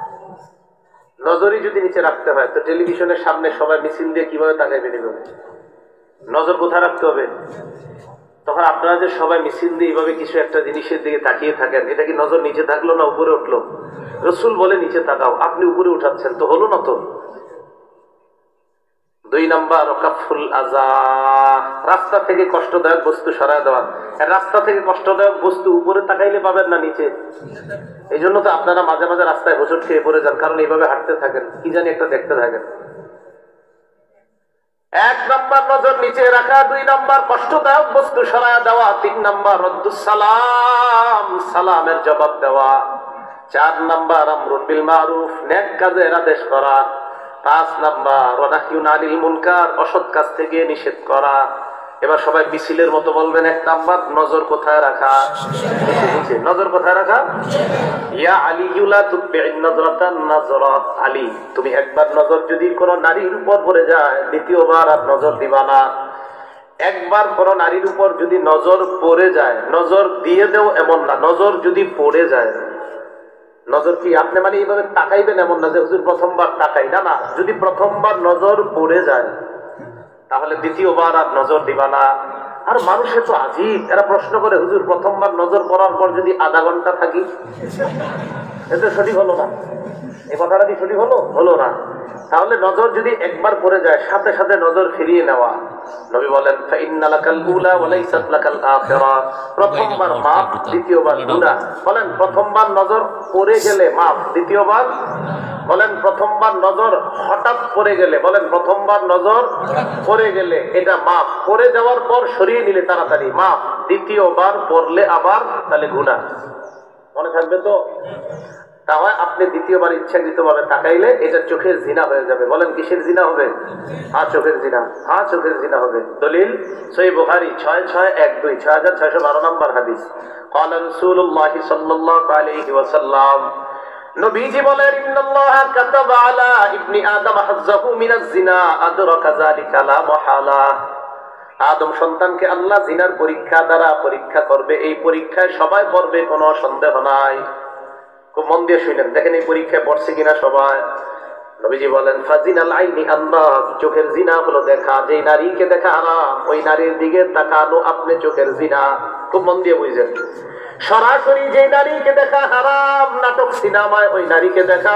নজরই যদি নিচে রাখতে হয় তো টেলিভিশনের সামনে সবাই মিছিল দিয়ে কিভাবে তাকাইবে? নজর কোথায় রাখতে হবে? তখন আপনারা যে সবাই মিছিল দিয়ে এইভাবে কিছু একটা জিনিসের দিকে তাকিয়ে থাকেন, এটা কি নজর নিচে থাকলো না উপরে উঠলো? রাসূল বলে নিচে তাকাও, আপনি উপরে উঠাচ্ছেন, তো হলো না তো। দুই নাম্বার কাফুল আযা, রাস্তা থেকে কষ্টদায়ক বস্তু সরায় দেওয়া। রাস্তা থেকে কষ্টদায়ক বস্তু উপরে তাকাইলে পাবেন না নিচে। এই জন্য তো আপনারা মাঝে মাঝে রাস্তায় হোঁচট খেয়ে পড়ে যান, কারণ এইভাবে হাঁটতে থাকেন, কি জানি একটা দেখতে থাকেন। এক নাম্বার নজর নিচে রাখা, দুই নাম্বার কষ্টদায়ক বস্তু সরায় দেওয়া, তিন নাম্বার রদ্দুস সালাম, সালামের জবাব দেওয়া, চার নাম্বার আমরুন বিল মারুফ, নেক কাজের আদেশ করা, পাঁচ নাম্বার ওয়ানাহিউন আনিল মুনকার, অসৎ কাজ থেকে নিষেধ করা। এবার সবাই মিছিলের মতো বলবেন, এক নাম্বার নজর কোথায় রাখা? নজর কোথায় রাখা? ইয়া আলী ইউলা তুতবি'ন নজরাতান নজরাত, আলী তুমি একবার নজর যদি কোনো নারীর উপর পড়ে যায়, দ্বিতীয়বার আর নজর দিবা না। একবার কোনো নারীর উপর যদি নজর পড়ে যায়, নজর দিয়ে দেও এমন না, নজর যদি পড়ে যায়। নজর কি আপনি মানে এইভাবে তাকাইবেন এমন না যে হুজুর প্রথমবার তাকাই, না না, যদি প্রথমবার নজর পড়ে যায় তাহলে দ্বিতীয়বার আর নজর দিবা না। আর মানুষে তো আজীব, এরা প্রশ্ন করে হুজুর প্রথমবার নজর পড়ার পর যদি আধা ঘন্টা থাকি, এটা সঠিক হলো না। এই কথাটা কি সঠিক হলো? হলো না। তাহলে নজর যদি একবার পড়ে যায়, সাথে সাথে নজর ফিরিয়ে নেওয়া। নবী বলেন ফাইন্না লাকাল উলা ওয়া লাইসাত লাকাল আখিরা, প্রথমবার মাফ, দ্বিতীয়বার গুনাহ। বলেন প্রথমবার নজর পড়ে গেলে মাফ, দ্বিতীয়বার। বলেন প্রথমবার নজর হঠাৎ পড়ে গেলে, বলেন প্রথমবার নজর পড়ে গেলে এটা মাফ, পড়ে যাওয়ার পর সরিয়ে নিলে তাড়াতাড়ি মাফ, দ্বিতীয়বার পড়লে আবার তাহলে গুনাহ। মনে থাকবে তো? তাহলে আপনি দ্বিতীয়বার ইচ্ছাকৃত ভাবে তাকাইলে এটা চোখের জিনা হয়ে যাবে। বলেন কিসের জিনা হবে? হ্যাঁ চোখের জিনা, হ্যাঁ চোখের জিনা হবে। দলিল সহিহ বুখারী ছয় ছয় এক দুই, ছয় হাজার ছয়শো বারো নম্বর হাদিস। قال رسول الله صلى الله عليه وسلم, নবীজি বলেন ইন্নাল্লাহা কাতাবা আলা ইবনি আদম হাজ্জাহু মিনাজ জিনা আদরাকা যালিকা লা মুহালা, আদম সন্তানকে আল্লাহ জিনার পরীক্ষা দ্বারা পরীক্ষা করবে, এই পরীক্ষায় সবাই পড়বে, কোনো সন্দেহ নাই। খুব মন দিয়ে শুনলেন, দেখেন এই পরীক্ষায় পড়ছে কিনা সবাই। নবীজি বলেন ফাজিনাল আইনি আল্লাহ, চোখের জিনা হলো দেখা, যেই নারীকে দেখা হারাম ওই নারীর দিকে তাকানো আপনি চোখের জিনা। খুব মন দিয়ে বুঝেন, সরাসরি যেই নারীকে দেখা হারাম, নাটক সিনেমায় ওই নারীকে দেখা।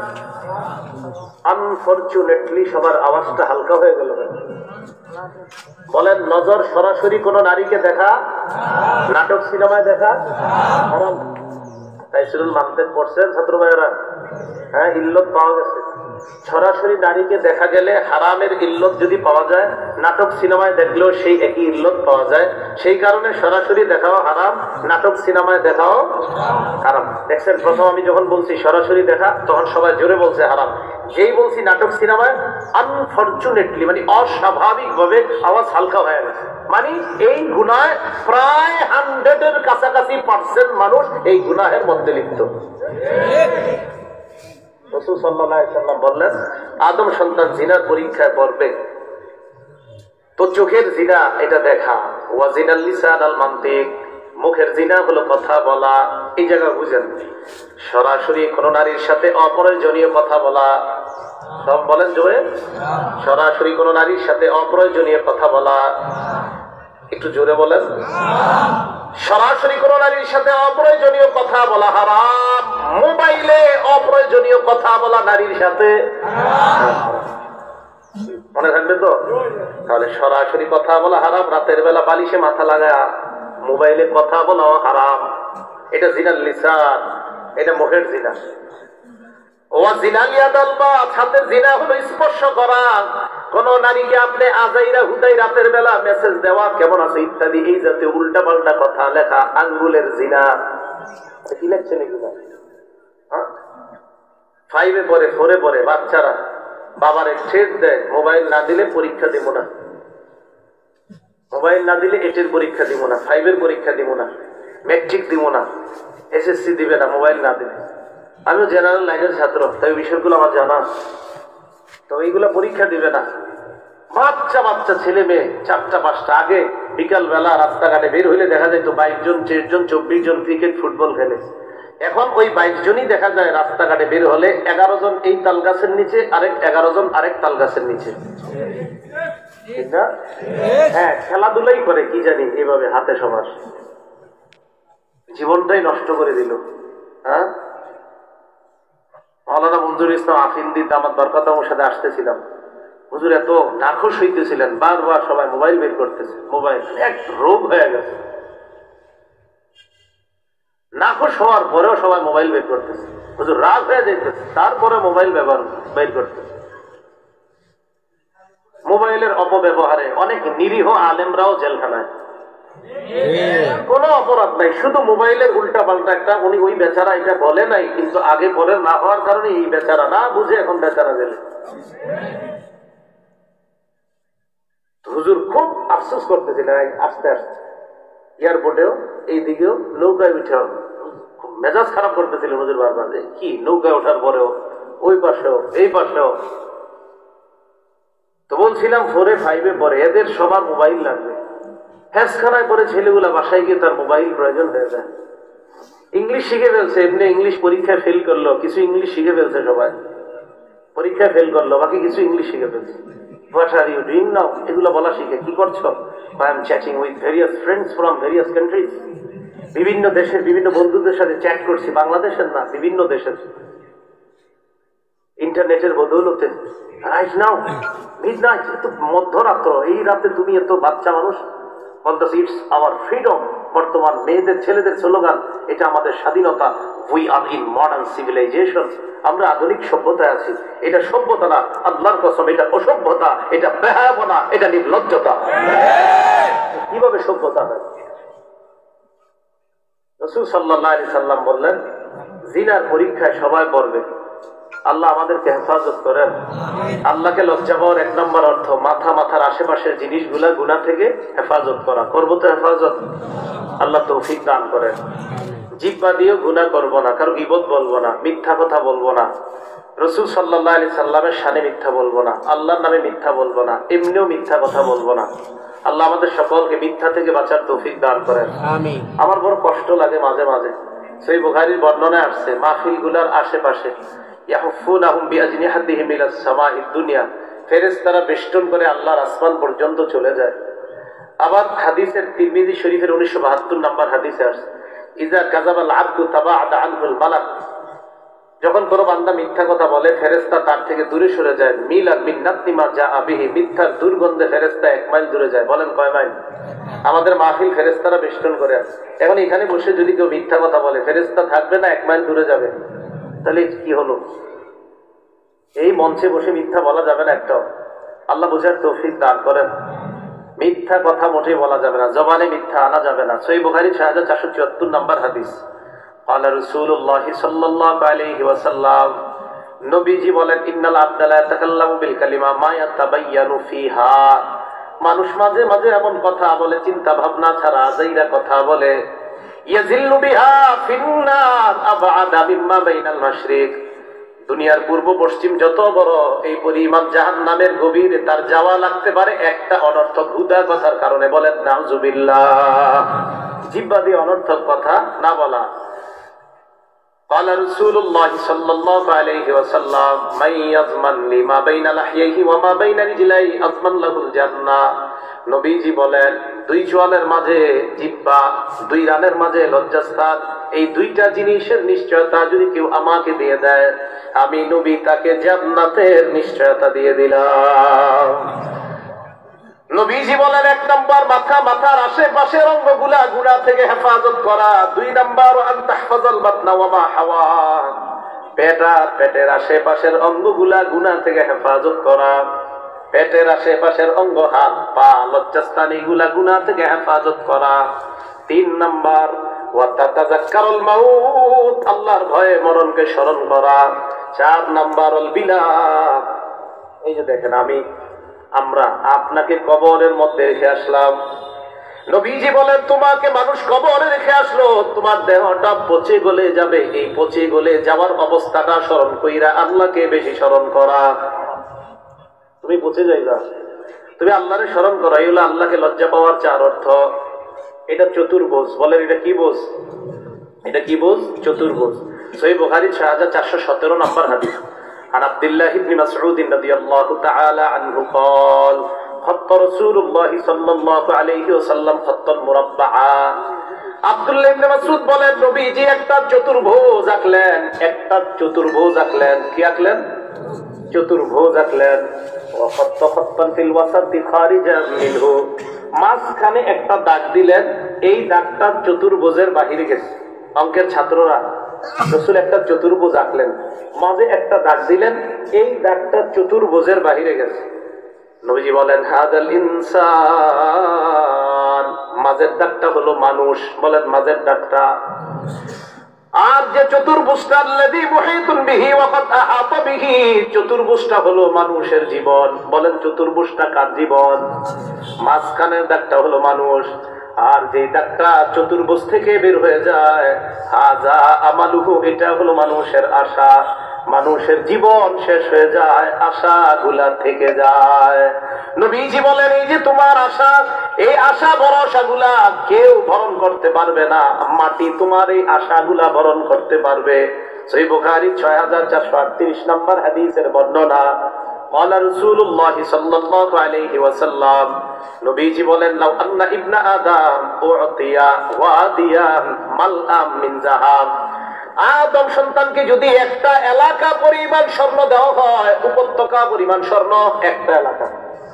আনফরচুনেটলি সবার আওয়াজটা হালকা হয়ে গেল। বলেন নজর সরাসরি কোন নারীকে দেখা, নাটক সিনেমায় দেখা হারাম। তাই শুরু মানতে পড়ছেন ছাত্র ভাইয়েরা? হ্যাঁ ইল্লত পাওয়া গেছে। সরাসরি নারীকে দেখা গেলে হারামের ইল্লত যদি পাওয়া যায়, নাটক সিনেমায় দেখলেও সেই একই ইল্লত পাওয়া যায়। সেই কারণে সরাসরি দেখাও হারাম, নাটক সিনেমায় দেখাও হারাম। দেখছেন, প্রথম আমি যখন বলছি সরাসরি দেখা, তখন সবাই জোরে বলছে হারাম। যেই বলছি নাটক সিনেমায়, আনফরচুনেটলি মানে অস্বাভাবিক ভাবে আওয়াজ হালকা হয়ে গেছে। মানে এই গুনায় প্রায় হান্ড্রেডের কাছাকাছি পার্সেন্ট মানুষ এই গুনাহের মধ্যে লিপ্ত। রাসূল সাল্লাল্লাহু আলাইহি ওয়াসাল্লাম বললেন, আদম সন্তান জিনার পরীক্ষায় পড়বে তো চোখের জিনা এটা দেখা, ওয়া জিনাল লিসান আল মানতিক, মুখের জিনা হলো কথা বলা। এই জায়গা বুঝেন, সরাসরি কোন নারীর সাথে অপ্রয়োজনীয় কথা বলা, সব বলেন জোরে, সরাসরি কোন নারীর সাথে অপ্রয়োজনীয় কথা বলা, একটু জোরে বলেন। সরাসরি কোন নারীর সাথে অপ্রয়োজনীয় কথা বলা হারাম। মোবাইলে অপ্রয়োজনীয় কথা বলা নারীর সাথে মনে থাকবে তো? তাহলে সরাসরি কথা বলা হারাম। রাতের বেলা বালিশে মাথা লাগা মোবাইলে কথা বলাও হারাম। এটা জিনাল লিসান, এটা মুখের জিনা। ওয়া জিনাল ইয়াদাল বাত, হাতের জিনা হলো স্পর্শ করা। কোন নারীকে আপনি আজাইরা হুদাই রাতের বেলা মেসেজ দেওয়া, কেমন আছে ইত্যাদি এই জাতীয় উল্টা পাল্টা কথা লেখা, আঙ্গুলের জিনা। কি লাগছে নাকি না? ফাইভে পড়ে, ফোরে পড়ে বাচ্চারা বাবারে ঠেট দেয়, মোবাইল না দিলে পরীক্ষা দিব না, মোবাইল না দিলে এটের পরীক্ষা দিব না, ফাইভের পরীক্ষা দিব না, ম্যাট্রিক দিব না, এসএসসি দিবে না মোবাইল না দিলে। আমিও জেনারেল লাইনের ছাত্র, তাই বিষয়গুলো আমার জানা। তো এইগুলা পরীক্ষা দিবে না। বাচ্চা বাচ্চা ছেলে মেয়ে চারটা পাঁচটা, আগে বিকাল বেলা রাস্তাঘাটে বের হইলে দেখা যায় তো বাইশ জন, তেইশ জন, চব্বিশ জন ক্রিকেট ফুটবল খেলে। এখন ওই বাইশ জনই দেখা যায় রাস্তাঘাটে বের হলে এগারো জন এই তাল গাছের নিচে, আরেক এগারো জন আরেক তাল গাছের নিচে। ঠিক না? হ্যাঁ, খেলাধুলাই করে কি জানি এভাবে হাতে সবার, জীবনটাই নষ্ট করে দিল। হ্যাঁ, মাওলানা মঞ্জুর ইসলাম আফিন্দি দামাত বরকাতুহুর সাথে আসতেছিলাম। হুজুর এত নাখোশ হইতেছিলেন, বারবার সবাই মোবাইল বের করতেছে, মোবাইল এক রোগ হয়ে গেছে। নাখোশ হওয়ার পরেও সবাই মোবাইল বের করতেছে, হুজুর রাগ হয়ে যাইতেছে, তারপরে মোবাইল ব্যবহার বের করতেছে। মোবাইলের অপব্যবহারে অনেক নিরীহ আলেমরাও জেলখানায়, কোনো অপরাধ নাই, শুধু মোবাইলের উল্টা পাল্টা একটা। উনি ওই বেচারা এটা বলে নাই, কিন্তু আগে পরে না হওয়ার কারণে এই বেচারা না বুঝে এখন বেচারা জেলে। হুজুর খুব আফসোস করতেছিলেন আস্তে আস্তে এয়ারপোর্টেও, এইদিকেও নৌকায় উঠে মেজাজ খারাপ করতেছিলেন হুজুর বারবার, যে কি নৌকায় ওঠার পরেও ওই পাশেও এই পাশেও। তো বলছিলাম ফোরে ফাইভে পরে এদের সবার মোবাইল লাগবে। হেসখানায় পরে ছেলেগুলা বাসায় গিয়ে তার মোবাইল প্রয়োজন হয়ে যায়। ইংলিশ শিখে ফেলছে, এমনি ইংলিশ পরীক্ষায় ফেল করলো, কিছু ইংলিশ শিখে ফেলছে, সবাই পরীক্ষায় ফেল করলো, বাকি কিছু ইংলিশ শিখে ফেলছে। What are you doing now? এগুলো বলা শিখে কি করছো? I am chatting with various friends from various countries. বিভিন্ন দেশের বিভিন্ন বন্ধুদের সাথে চ্যাট করছি, বাংলাদেশের না, বিভিন্ন দেশের। ইন্টারনেটের বদৌলতে রাইট নাও মিডনাইট, এত মধ্যরাত্র, এই রাতে তুমি এত বাচ্চা মানুষ বলতেছে ইটস আওয়ার ফ্রিডম। বর্তমান মেয়েদের ছেলেদের স্লোগান, এটা আমাদের স্বাধীনতা। We are in modern civilisation, আমরা আধুনিক সভ্যতায় আছি। এটা সভ্যতা না, আল্লাহর কসম এটা অসভ্যতা, এটা বেহায়াপনা, এটা নির্লজ্জতা। কিভাবে সভ্যতা হয়? রাসূল সাল্লাল্লাহু আলাইহি সাল্লাম বললেন, জিনার পরীক্ষায় সবাই পড়বে। আল্লাহ আমাদেরকে হেফাজত করেন। আল্লাহকে লজ্জা পাওয়ার এক নম্বর অর্থ মাথা মাথার আশেপাশের জিনিসগুলা গুনাহ থেকে হেফাজত করা। করবো তো হেফাজত? আল্লাহ তৌফিক দান করেন। জিহ্বা দিয়েও গুনাহ করবো না, কারো গীবত বলবো না, মিথ্যা কথা বলবো না, রাসূল সাল্লাল্লাহু আলাইহি সাল্লামের শানে মিথ্যা বলবো না, আল্লাহর নামে মিথ্যা বলবো না, এমনিও মিথ্যা কথা বলবো না। আল্লাহ আমাদের সকলকে মিথ্যা থেকে বাঁচার তৌফিক দান করেন। আমিন। আমার বড় কষ্ট লাগে মাঝে মাঝে, সহিহ বুখারীর বর্ণনায় আসছে, মাহফিলগুলোর আশেপাশে ইয়াহফুনাহুম বিআজনিহাতিহিম ইলাস সামাঈদ দুনিয়া, ফেরেশতারা বেষ্টন করে আল্লাহর আসমান পর্যন্ত চলে যায়। আবার হাদিসের তিরমিজি শরীফের উনিশশো বাহাত্তর নম্বর হাদিসে আসছে, ইজা কাযাবাল আবদু তাবাআদা আনহুল মালাক, যখন কোনো বান্দা মিথ্যা কথা বলে ফেরেশতা তার থেকে দূরে সরে যায়। মিলান মিন নাতনিমা জাআ বিহি, মিথ্যার দুর্গন্ধে ফেরেশতা এক মাইল দূরে যায়। বলেন কয় মাইল? আমাদের মাহফিল ফেরেশতারা বেষ্টন করে। এখন এখানে বসে যদি কেউ মিথ্যা কথা বলে, ফেরেশতা থাকবে না, এক মাইল দূরে যাবে। তাহলে কি হলো? এই মঞ্চে বসে মিথ্যা বলা যাবে না একটা। আল্লাহ বুঝার তৌফিক দান করেন। মিথ্যা কথা মোটেই বলা যাবে না, জবানে মিথ্যা আনা যাবে না। সহিহ বুখারী ছয় হাজার চারশো চুয়াত্তর নম্বর হাদিস। ক্বালা রাসূলুল্লাহ সাল্লাল্লাহু আলাইহি ওয়াসাল্লাম, নবীজি বলেন, ইন্নাল আবদা লা ইয়াতাকাল্লামু বিল কালিমা মা ইয়াতাবায়্যানু ফিহা। মানুষ মাঝে মাঝে এমন কথা বলে চিন্তা ভাবনা ছাড়া যাইরা কথা বলে, ইয়াজিল্লু বিহা ফিন্নার আবআদা মিম্মা বাইনাল মাশরিক। দুনিয়ার পূর্ব পশ্চিম যত বড় এই পরিমাণ জাহান্নামের গভীরে তার যাওয়া লাগতে পারে একটা অনর্থক হুদা কথার কারণে। বলেন নাউজুবিল্লাহ। জিহ্বা দিয়ে অনর্থক কথা না বলা। قال رسول الله صلى الله عليه وسلم من يضمن لي ما بين لحييه وما بين رجليه اضمن له الجنه। নবীজি বলেন, দুই চোয়ালের মাঝে জিহ্বা, দুই রানের মাঝে লজ্জাস্থান, এই দুইটা জিনিসের নিশ্চয়তা যদি কেউ আমাকে দিয়ে দেয়, আমি নবী তাকে জান্নাতের নিশ্চয়তা দিয়ে দিলাম। নবীজি বলেন, এক নম্বর মাথা, মাথার আশেপাশের অঙ্গগুলা গুনাহ থেকে হেফাজত করা। দুই নম্বর আন তাহফাজাল বাতনা ওয়া মা হাওয়া, পেট আর পেটের আশেপাশের অঙ্গগুলা গুনাহ থেকে হেফাজত করা। পেটের আশেপাশের অঙ্গ, হাত পা, লজ্জাস্থান, এগুলা গুনাহ থেকে হেফাজত করা। তিন নম্বর ওয়া তাতাযাক্কারুল মাউত, আল্লাহর ভয়ে মরণকে স্মরণ করা। চার নম্বর আল বিলাদ, এই যে দেখেন আমি আমরা আপনাকে কবরের মধ্যে রেখে আসলাম। নবীজি বলেন, তোমাকে মানুষ কবরে রেখে আসলো, তোমার দেহটা পচে গলে যাবে, এই পচে গলে যাওয়ার অবস্থাটা স্মরণ কইরা আল্লাহকে বেশি স্মরণ করা। তুমি পচে যাইবা, তুমি আল্লাহরে স্মরণ করা, এই হলো আল্লাহকে লজ্জা পাওয়ার চার অর্থ। এটা চতুর্ভুজ। বলেন এটা কি বোঝ? এটা কি বোঝ? চতুর্ভুজ। সহিহ বুখারী ছয় হাজার চারশো সতেরো নম্বর হাদিস। عن عبد الله بن مسعود رضي الله تعالى عنه قال خط رسول الله صلى الله عليه وسلم خطا مربعا। আব্দুল্লাহ ইবনে মাসউদ বলেন, নবীজি একটা চতুর্ভুজ আঁকলেন, একটা চতুর্ভুজ আঁকলেন। কি আঁকলেন? চতুর্ভুজ আঁকলেন। ওয়া খাত্ত খাত্তান ফিল ওয়াসাতি খারিজান মিনহু, মাঝখানে একটা দাগ দিলেন, এই দাগটা চতুর্ভুজের বাহিরে গেছে। অঙ্কের ছাত্ররা, রাসূল একটা চতুর্ভুজ আঁকলেন, মাঝে একটা দাগ দিলেন, এই দাগটা চতুর্ভুজের বাহিরে গেছে। নবীজি বলেন, হাদাল ইনসান, মাঝের দাগটা হলো মানুষ। বলেন মাঝের দাগটা। আর যে চতুর্ভুজটা আল্লাযী মুহীতুন বিহি ওয়া ক্বাদ আহাতা বিহি, চতুর্ভুজটা হলো মানুষের জীবন। বলেন চতুর্ভুজটা কার জীবন? মাঝখানের দাগটা হলো মানুষ। আর যে দাগটা চতুর্ভুজ থেকে বের হয়ে যায়, হাজা আমালুহু, এটা হলো মানুষের আশা। মানুষের জীবন শেষ হয়ে যায়, আশা গুলা থেকে যায়। নবীজি বলেন, এই যে তোমার আশা, এই আশা ভরসা গুলা কেউ ভরণ করতে পারবে না, মাটি তোমার এই আশা গুলা ভরণ করতে পারবে। সহিহ বুখারী ছয় হাজার চারশো আটত্রিশ নম্বর হাদিসের বর্ণনা। قال رسول الله صلى الله عليه وسلم, নবীজি বলেন, লাউ আন্না ইবনা আদম উতিয়া ওয়াদিয়ান মালআম মিন যাহাব, আদম সন্তানকে যদি একটা এলাকা পরিমাণ স্বর্ণ দেওয়া হয়, উপত্যকা পরিমাণ স্বর্ণ, একটা এলাকা।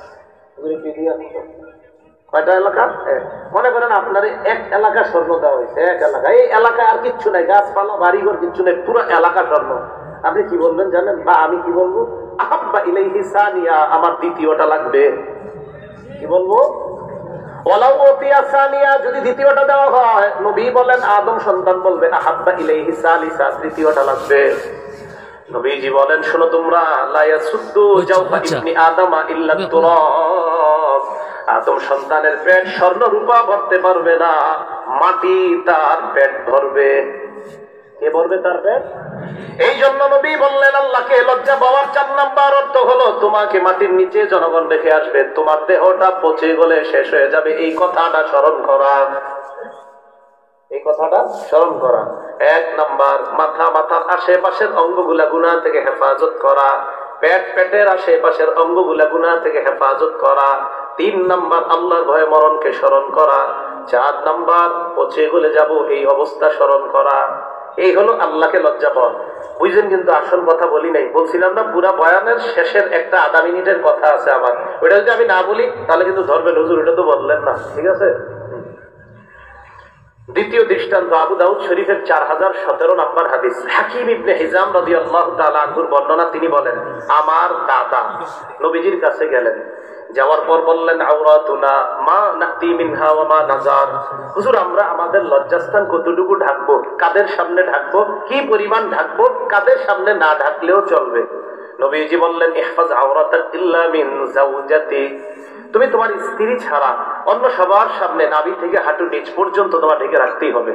কয়টা এলাকা? মনে করেন আপনার এক এলাকা স্বর্ণ দেওয়া হয়েছে, এক এলাকা, এই এলাকা আর কিচ্ছু নাই, গাছপালা বাড়িঘর কিচ্ছু নেই, পুরো এলাকা স্বর্ণ। আপনি কি বলবেন জানেন? বা আমি কি বলবো? আহাব্বা ইলাইহি সানিয়া, আমার দ্বিতীয়টা লাগবে। কি বলবো? ওয়ালাউ উতিয়া সানিয়া, যদি দ্বিতীয়টা দেওয়া হয়, নবী বলেন, আদম সন্তান বলবে, আহাব্বা ইলাইহি সালিসা, তৃতীয়টা লাগবে। নবীজি বলেন, শোনো তোমরা, লা ইয়াসুদ্দু জাওফা ইবনি আদম ইল্লা তুরাব, আদম সন্তানের পেট স্বর্ণ রূপা ভরতে পারবে না, মাটি তার পেট ভরবে। কে ভরবে তার পেট? এই জন্য নবী বললেন, আল্লাহকে লজ্জা পাওয়ার চার নাম্বার অর্থ হলো, তোমাকে মাটির নিচে জনগণ রেখে আসবে, তোমার দেহটা পচে গলে শেষ হয়ে যাবে, এই কথাটা স্মরণ করা। এই কথাটা স্মরণ করা। এক নাম্বার মাথা, মাথার আশেপাশের অঙ্গগুলা গুনাহ থেকে হেফাজত করা। পেট, পেটের আশেপাশের অঙ্গগুলা গুনাহ থেকে হেফাজত করা। তিন নাম্বার আল্লাহর ভয়ে মরণকে স্মরণ করা। চার নাম্বার পচে গলে যাব এই অবস্থা স্মরণ করা। এই হলো আল্লাহকে লজ্জা পাওয়া। বুঝলেন? কিন্তু আসল কথা বলি নাই, বলছিলাম না, পুরা বয়ানের শেষের একটা আধা মিনিটের কথা আছে আমার, ওইটা যদি আমি না বলি তাহলে কিন্তু ধরবেন, হুজুর ওটা তো বললেন না। ঠিক আছে? দ্বিতীয় দৃষ্টান্ত আবু দাউদ শরীফের চার হাজার সতেরো নম্বর হাদিস, হাকিম ইবনে হিজাম রাদিয়াল্লাহু তাআলা আনহুর বর্ণনা। তিনি বলেন, আমার দাদা নবীজির কাছে গেলেন, যাওয়ার পর বললেন, আওরাতুনা মা নাতি মিনহা ওয়া মা নাজার। হুজুর, আমরা আমাদের লজ্জাস্থান কতটুকু ঢাকবো, কাদের সামনে ঢাকবো, কি পরিমাণ ঢাকবো, কাদের সামনে না ঢাকলেও চলবে। নবীজি বললেন, ইহফাজ আওরাতাক ইল্লা মিন যাওজাতিক, তুমি তোমার স্ত্রী ছাড়া অন্য সবার সামনে নাভি থেকে হাঁটু নিচ পর্যন্ত তোমার ঢেকে রাখতেই হবে।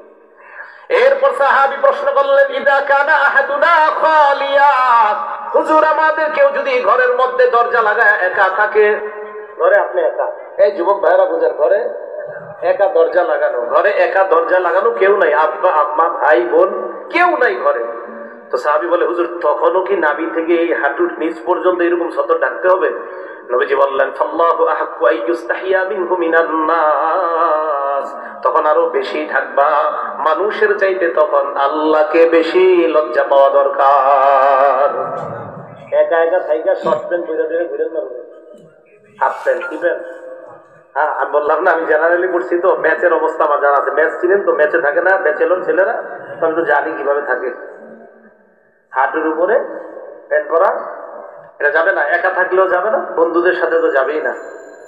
এরপর সাহাবী প্রশ্ন করলেন, ইদা কানা আহাদুনা খালিয়া, হুজুর আমাদের কেউ যদি ঘরের মধ্যে দরজা লাগায় একা থাকে, ঘরে আপনি একা, এই যুবক ভাইরা বুঝেন, ঘরে একা দরজা লাগানো, ঘরে একা দরজা লাগানো, কেউ নাই, আব্বা আম্মা ভাই বোন কেউ নাই ঘরে। তো সাহাবী বলে, হুজুর তখনও কি নাভি থেকে এই হাঁটুর নিচ পর্যন্ত এরকম সতর ডাকতে হবে? নবীজি বললেন, ফাল্লাহু আহাক্কু আইয়ুস্তাহিয়া মিনহু মিনান নাস, তখন আরো বেশি ঢাকবা, মানুষের চাইতে তখন আল্লাহকে বেশি লজ্জা পাওয়া দরকার। একা একা থাইকা শর্ট প্যান্ট পরে পরে ঘুরেন না, হাফ প্যান্ট কিবেন। হ্যাঁ, আমি বললাম না, আমি জেনারেলি পড়ছি, তো ম্যাচের অবস্থা আমার জানা আছে। ম্যাচ চিনেন তো, ম্যাচে থাকে না ব্যাচেলর ছেলেরা, তো আমি তো জানি কিভাবে থাকে। হাঁটুর উপরে প্যান্ট পরা, এটা যাবে না। একা থাকলেও যাবে না, বন্ধুদের সাথে তো যাবেই না।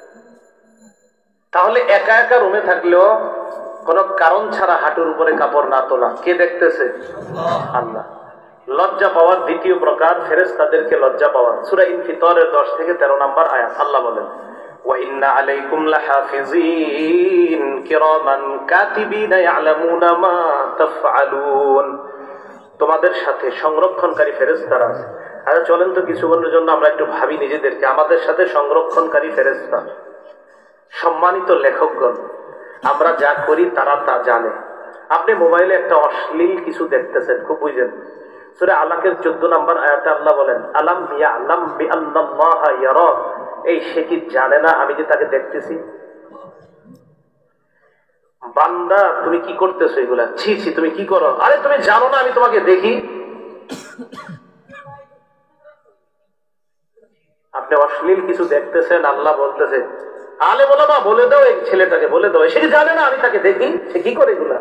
তাহলে একা একা রুমে থাকলেও কোনো কারণ ছাড়া হাঁটুর উপরে কাপড় না তোলা, কে দেখতেছে? আল্লাহ। লজ্জা পাওয়ার দ্বিতীয় প্রকার, ফেরেশতাদেরকে লজ্জা পাওয়া। সূরা ইনফিতরের দশ থেকে তেরো নম্বর আয়াত, আল্লাহ বলেন, ওয়া ইন্না আলাইকুম লাহাফিজিন কিরামান কাতিবিনা ইয়ালামুনা মা তাফআলুন, তোমাদের সাথে সংরক্ষণকারী ফেরেশতারা আছে। আচ্ছা চলেন তো কিছুক্ষণের জন্য আমরা একটু ভাবি নিজেদেরকে, আমাদের সাথে সংরক্ষণকারী ফেরেশতা, সম্মানিত লেখকগণ, আমরা যা করি তারা তা জানে। আপনি মোবাইলে একটা অশ্লীল কিছু দেখতেছেন, খুব বুঝেন, সূরা আলাকের চোদ্দ নম্বর আয়াতে আল্লাহ বলেন, আলাম ইয়ালাম বিআন্নাল্লাহা ইয়ারা, এই সে কি জানে না আমি যে তাকে দেখতেছি? বান্দা তুমি কি করতেছো এগুলা? ছি ছি, তুমি কি করো? আরে তুমি জানো না আমি তোমাকে দেখি? আপনি অশ্লীল কিছু দেখতেছেন, আল্লাহ বলতেছে, আলে বলো না, বলে দাও এই ছেলেটাকে, বলে দাও, সে কি জানে না আমি তাকে দেখি? সে কি করে এগুলা?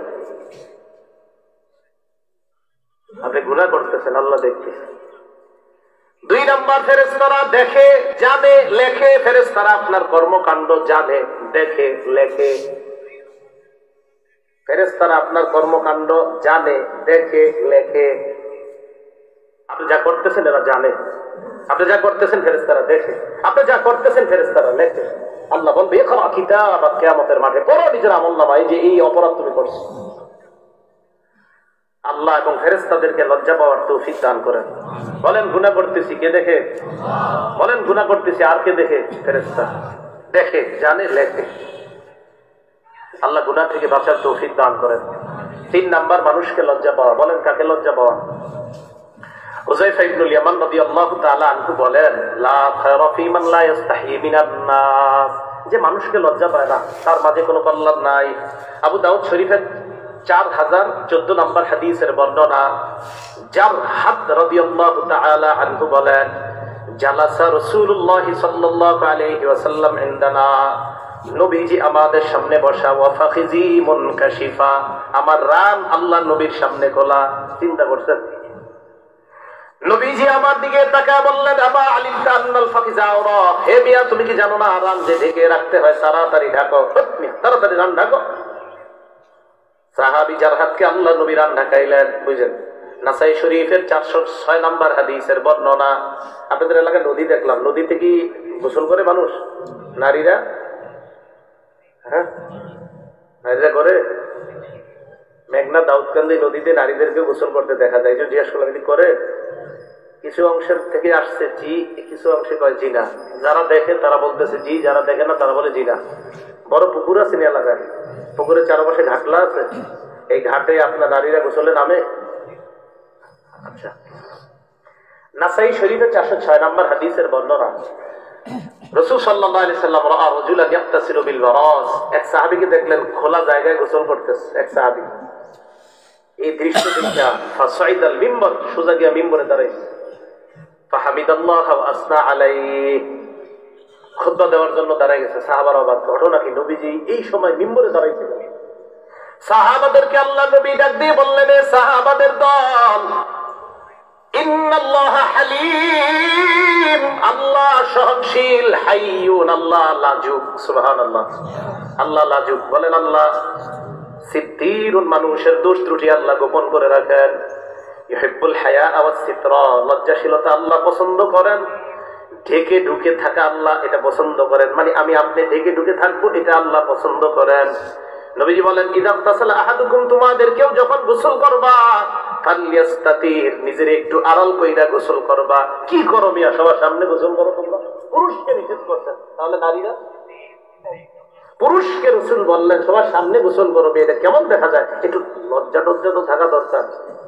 আপনি গুনাহ করতেছেন, আল্লাহ দেখতেছে। দুই নাম্বার, ফেরেশতারা দেখে, জানে, লেখে। ফেরেশতারা আপনার কর্মকাণ্ড জানে, দেখে, লেখে। ফেরেশতারা আপনার কর্মকাণ্ড জানে, দেখে, লেখে। আপনি যা করতেছেন এরা জানে, আপনি যা করতেছেন ফেরেশতারা দেখে, আপনি যা করতেছেন ফেরেশতারা লেখে। আল্লাহ বলবে, ইকরা কিতাবাক, কিয়ামতের মাঠে পড়ো নিজের আমলনামায় যে এই অপরাধ তুমি করছো। আল্লাহ এবং ফেরেশতাদেরকে লজ্জা পাওয়ার তৌফিক দান করেন। বলেন গুনাহ করতেছি, কে দেখে? বলেন গুনাহ করতেছি, আর কে দেখে? ফেরেশতা দেখে, জানে, লেখে। আল্লাহ গুনাহ থেকে বাঁচার তৌফিক দান করেন। তিন নাম্বার, মানুষকে লজ্জা পাওয়া। বলেন কাকে লজ্জা পাওয়া? হুযায়ফা ইবনুল ইয়ামান রাদিয়াল্লাহু তাআলা আনহু বলেন, লা খায়রা ফী মান লা ইস্তাহি মিনান নাস, যে মানুষকে লজ্জা পায় না তার মাঝে কোনো কল্যাণ নাই। আবু দাউদ শরীফের চার হাজার চোদ্দ নম্বর হাদিসের বর্ণনা, জারহাদ রাদিয়াল্লাহু তাআলা আনহু বলেন, জালাসা রাসূলুল্লাহ সাল্লাল্লাহু আলাইহি ওয়াসাল্লাম ইনদানা, নবীজি আমাদের সামনে বসা, ওয়া ফাখিজি মুনকাশিফা, আমার রান আল্লাহ নবীর সামনে খোলা। চিন্তা করছেন? নবীজি আমার দিকে তাকায় বললেন, আবা আলিমতা আন্নাল ফাকিজা আওরা, হে মিয়া তুমি কি জানো না রান যে ঢেকে রাখতে হয়? তাড়াতাড়ি ঢাকো, তাড়াতাড়ি রান ঢাকো। সাহাবী জারহাদকে আল্লাহ নবী রান ঢাকাইলেন। বুঝেন, নাসাই শরীফের চারশো ছয় নম্বর হাদিসের বর্ণনা। আপনাদের এলাকায় নদী দেখলাম, নদীতে কি গোসল করে মানুষ? নারীরা? হ্যাঁ, নারীরা করে। মেঘনা দাউদকান্দি নদীতে নারীদেরকে গোসল করতে দেখা যায়। যে জিজ্ঞাসা করলাম, করে? কিছু অংশের থেকে আসছে জি, কিছু অংশে কয় জি না। যারা দেখে তারা বলতেছে জি, যারা দেখে না তারা বলে জি না। বড় পুকুর আছে এলাকায়, পুকুরের চারপাশে ঘাটলা আছে, এই ঘাটে আপনার নারীরা গোসলে নামে। আচ্ছা, নাসাই শরীফের চারশো ছয় নম্বর হাদিসের বর্ণনা, রাসূল সাল্লাল্লাহু আলাইহি সাল্লাম রাআ রাজুলান ইয়াগতাসিলু বিল বারাস, এক সাহাবীকে দেখলেন খোলা জায়গায় গোসল করতেছে। এক সাহাবী এই দৃশ্য দেখে ফাসাইদাল মিম্বার, সোজা গিয়া মিম্বরে দাঁড়াইছে। ফাহামিদাল্লাহ ওয়া আসনা আলাইহি, খুতবা দেওয়ার জন্য দাঁড়ায় গেছে। সাহাবারা অবাক, ঘটনা কি? নবীজি এই সময় মিম্বরে দাঁড়াইছিলেন। সাহাবাদেরকে আল্লাহ নবী ডাক দিয়ে বললেন, এ সাহাবাদের দল, ইন্নাল্লাহা হালিম, আল্লাহ সহনশীল, হাইয়ুন, আল্লাহ লাজুক। সুবহানাল্লাহ, আল্লাহ লাজুক। বলেন আল্লাহ সিত্তিরুন, মানুষের দোষ ত্রুটি আল্লাহ গোপন করে রাখেন। ইউহিব্বুল হায়া ওয়াস সিতরা, লজ্জাশীলতা আল্লাহ পছন্দ করেন। ঢেকে ঢুকে থাকা আল্লাহ এটা পছন্দ করেন, মানে আমি আপনি ঢেকে ঢুকে থাকবো এটা আল্লাহ পছন্দ করেন। নবীজি বলেন, ইযা তাসালা আহাদুকুম, তোমাদের কেউ যখন গোসল করবা, ফালইয়াস্তাতির, নিজের একটু আড়াল কইরা গোসল করবা। কি করো মিয়া, সবার সামনে গোসল করো তোমরা? পুরুষকে নিষেধ করছেন, তাহলে নারীরা? পুরুষকে রাসূল বললেন সবার সামনে গোসল করবে, এটা কেমন দেখা যায়? একটু লজ্জা টজ্জা তো থাকা দরকার।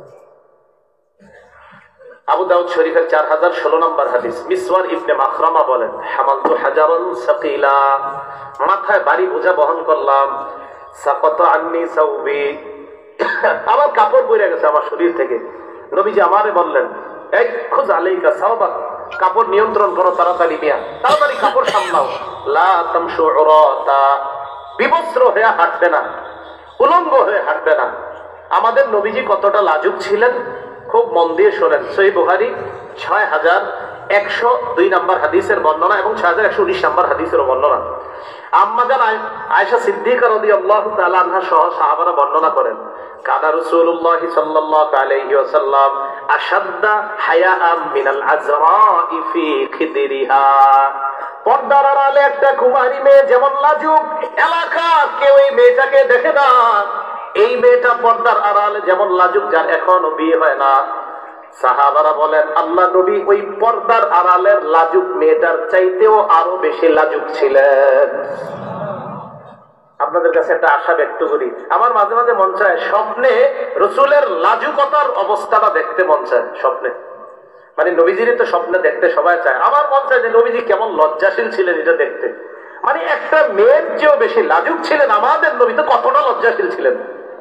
আবু দাউদ শরীফের চার হাজার ষোলো নম্বর হাদিস, মিসওয়ার ইবনে মাখরামা বলেন, হামালতু হাজারান সাকিলা, মাথায় ভারী বোঝা বহন করলাম, সাকাতা আন্নি সাউবি, আমার কাপড় পড়ে গেছে আমার শরীর থেকে। নবীজি আমারে বললেন, এই খুজ আলাইকা সাওবাক, কাপড় নিয়ন্ত্রণ করো, তাড়াতাড়ি মিয়া, তাড়াতাড়ি কাপড় সামলাও। লা তামশু উরাতা, বিবস্ত্র হয়ে হাঁটবে না, উলঙ্গ হয়ে হাঁটবে না। আমাদের নবীজি কতটা লাজুক ছিলেন, খুব মন দিয়ে শোনেন। সহিহ বুখারী ছয় হাজার একশো দুই নম্বর হাদিসের বর্ণনা এবং ছয় হাজার একশো উনিশ নম্বর হাদিসের বর্ণনা। আম্মা জান আয়েশা সিদ্দিকা রাদিয়াল্লাহু তাআলা আনহা সহ সাহাবারা বর্ণনা করেন, কানা রাসূলুল্লাহ সাল্লাল্লাহু আলাইহি ওয়াসাল্লাম আশাদ্দা হায়াআম মিনাল আযরা'i ফি খিদরিহা, পর্দার আড়ালে একটা কুমারী মেয়ে যেমন লাজুক, এলাকা কেউ এই মেয়েটাকে দেখে না, এই মেয়েটা পর্দার আড়ালে যেমন লাজুক, যার এখনো বিয়ে হয় না। সাহাবারা বলেন, আল্লাহ নবী ওই পর্দার আড়ালের লাজুক মেয়েটার চাইতেও আরো বেশি লাজুক ছিলেন। আপনাদের কাছে একটা আশা ব্যক্ত করি, আমার মাঝে মাঝে মন চায় স্বপ্নে রসুলের লাজুকতার অবস্থাটা দেখতে মন চায়। স্বপ্নে মানে নবীজির তো স্বপ্নে দেখতে সবাই চায়, আমার মন চায় যে নবীজি কেমন লজ্জাশীল ছিলেন এটা দেখতে। মানে একটা মেয়ের চেয়েও বেশি লাজুক ছিলেন আমাদের নবী, তো কতটা লজ্জাশীল ছিলেন।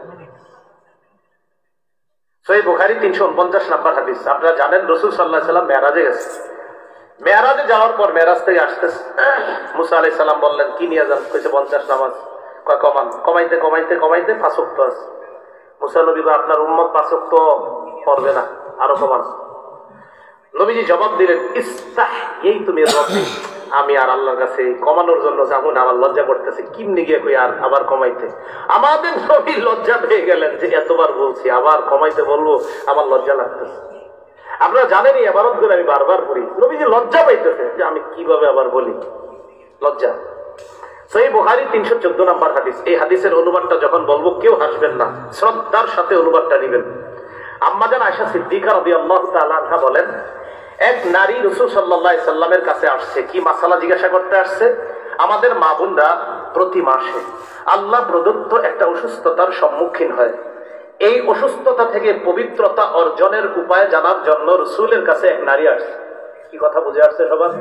সহিহ বুখারী তিনশো উনপঞ্চাশ নাম্বার হাদিস। আপনারা জানেন রাসূল সাল্লাল্লাহু আলাইহি ওয়াসাল্লাম মেরাজে গেছে। মেরাজে যাওয়ার পর মেরাজ থেকে আসতেছে, মুসা আলাইহিস সালাম বললেন, কি নিয়ে যান? কইছে পঞ্চাশ নামাজ। কয় কমান। কমাইতে কমাইতে কমাইতে পাঁচ ওয়াক্ত আছে। মুসা নবী কয়, আপনার উম্মত পাঁচ ওয়াক্ত পড়বে না, আরো কমান। নবীজি জবাব দিলেন, ইস্তাহয়ি তুমি রব্বি, আমি আর আল্লাহর কাছে কমানোর জন্য যাবো না, আমার লজ্জা করতেছে, কিমনি গিয়ে কই আর আবার কমাইতে। আমাদের নবী লজ্জা পেয়ে গেলেন যে এতবার বলছি আবার কমাইতে বলবো, আমার লজ্জা লাগতেছে। আপনারা জানেনই, আবারত করে আমি বারবার পড়ি, নবীজি লজ্জা পাইতেছে যে আমি কিভাবে আবার বলি, লজ্জা। সহিহ বুখারী তিনশো চোদ্দ নাম্বার হাদিস। এই হাদিসের অনুবাদটা যখন বলবো কেউ হাসবেন না, শ্রদ্ধার সাথে অনুবাদটা নিবেন। আম্মা জান আয়েশা সিদ্দিকা রাদিয়াল্লাহু তাআলা আনহা বলেন, এক নারী রাসূল সাল্লাল্লাহু আলাইহি সাল্লামের কাছে আসছে। কি মাসালা জিজ্ঞাসা করতে আসছে? আমাদের মা বোনরা প্রতি মাসে আল্লাহ প্রদত্ত একটা অসুস্থতার সম্মুখীন হয়, এই অসুস্থতা থেকে পবিত্রতা অর্জনের উপায় জানার জন্য রাসূলের কাছে এক নারী আসছে। কি কথা বুঝে আসছে সবার?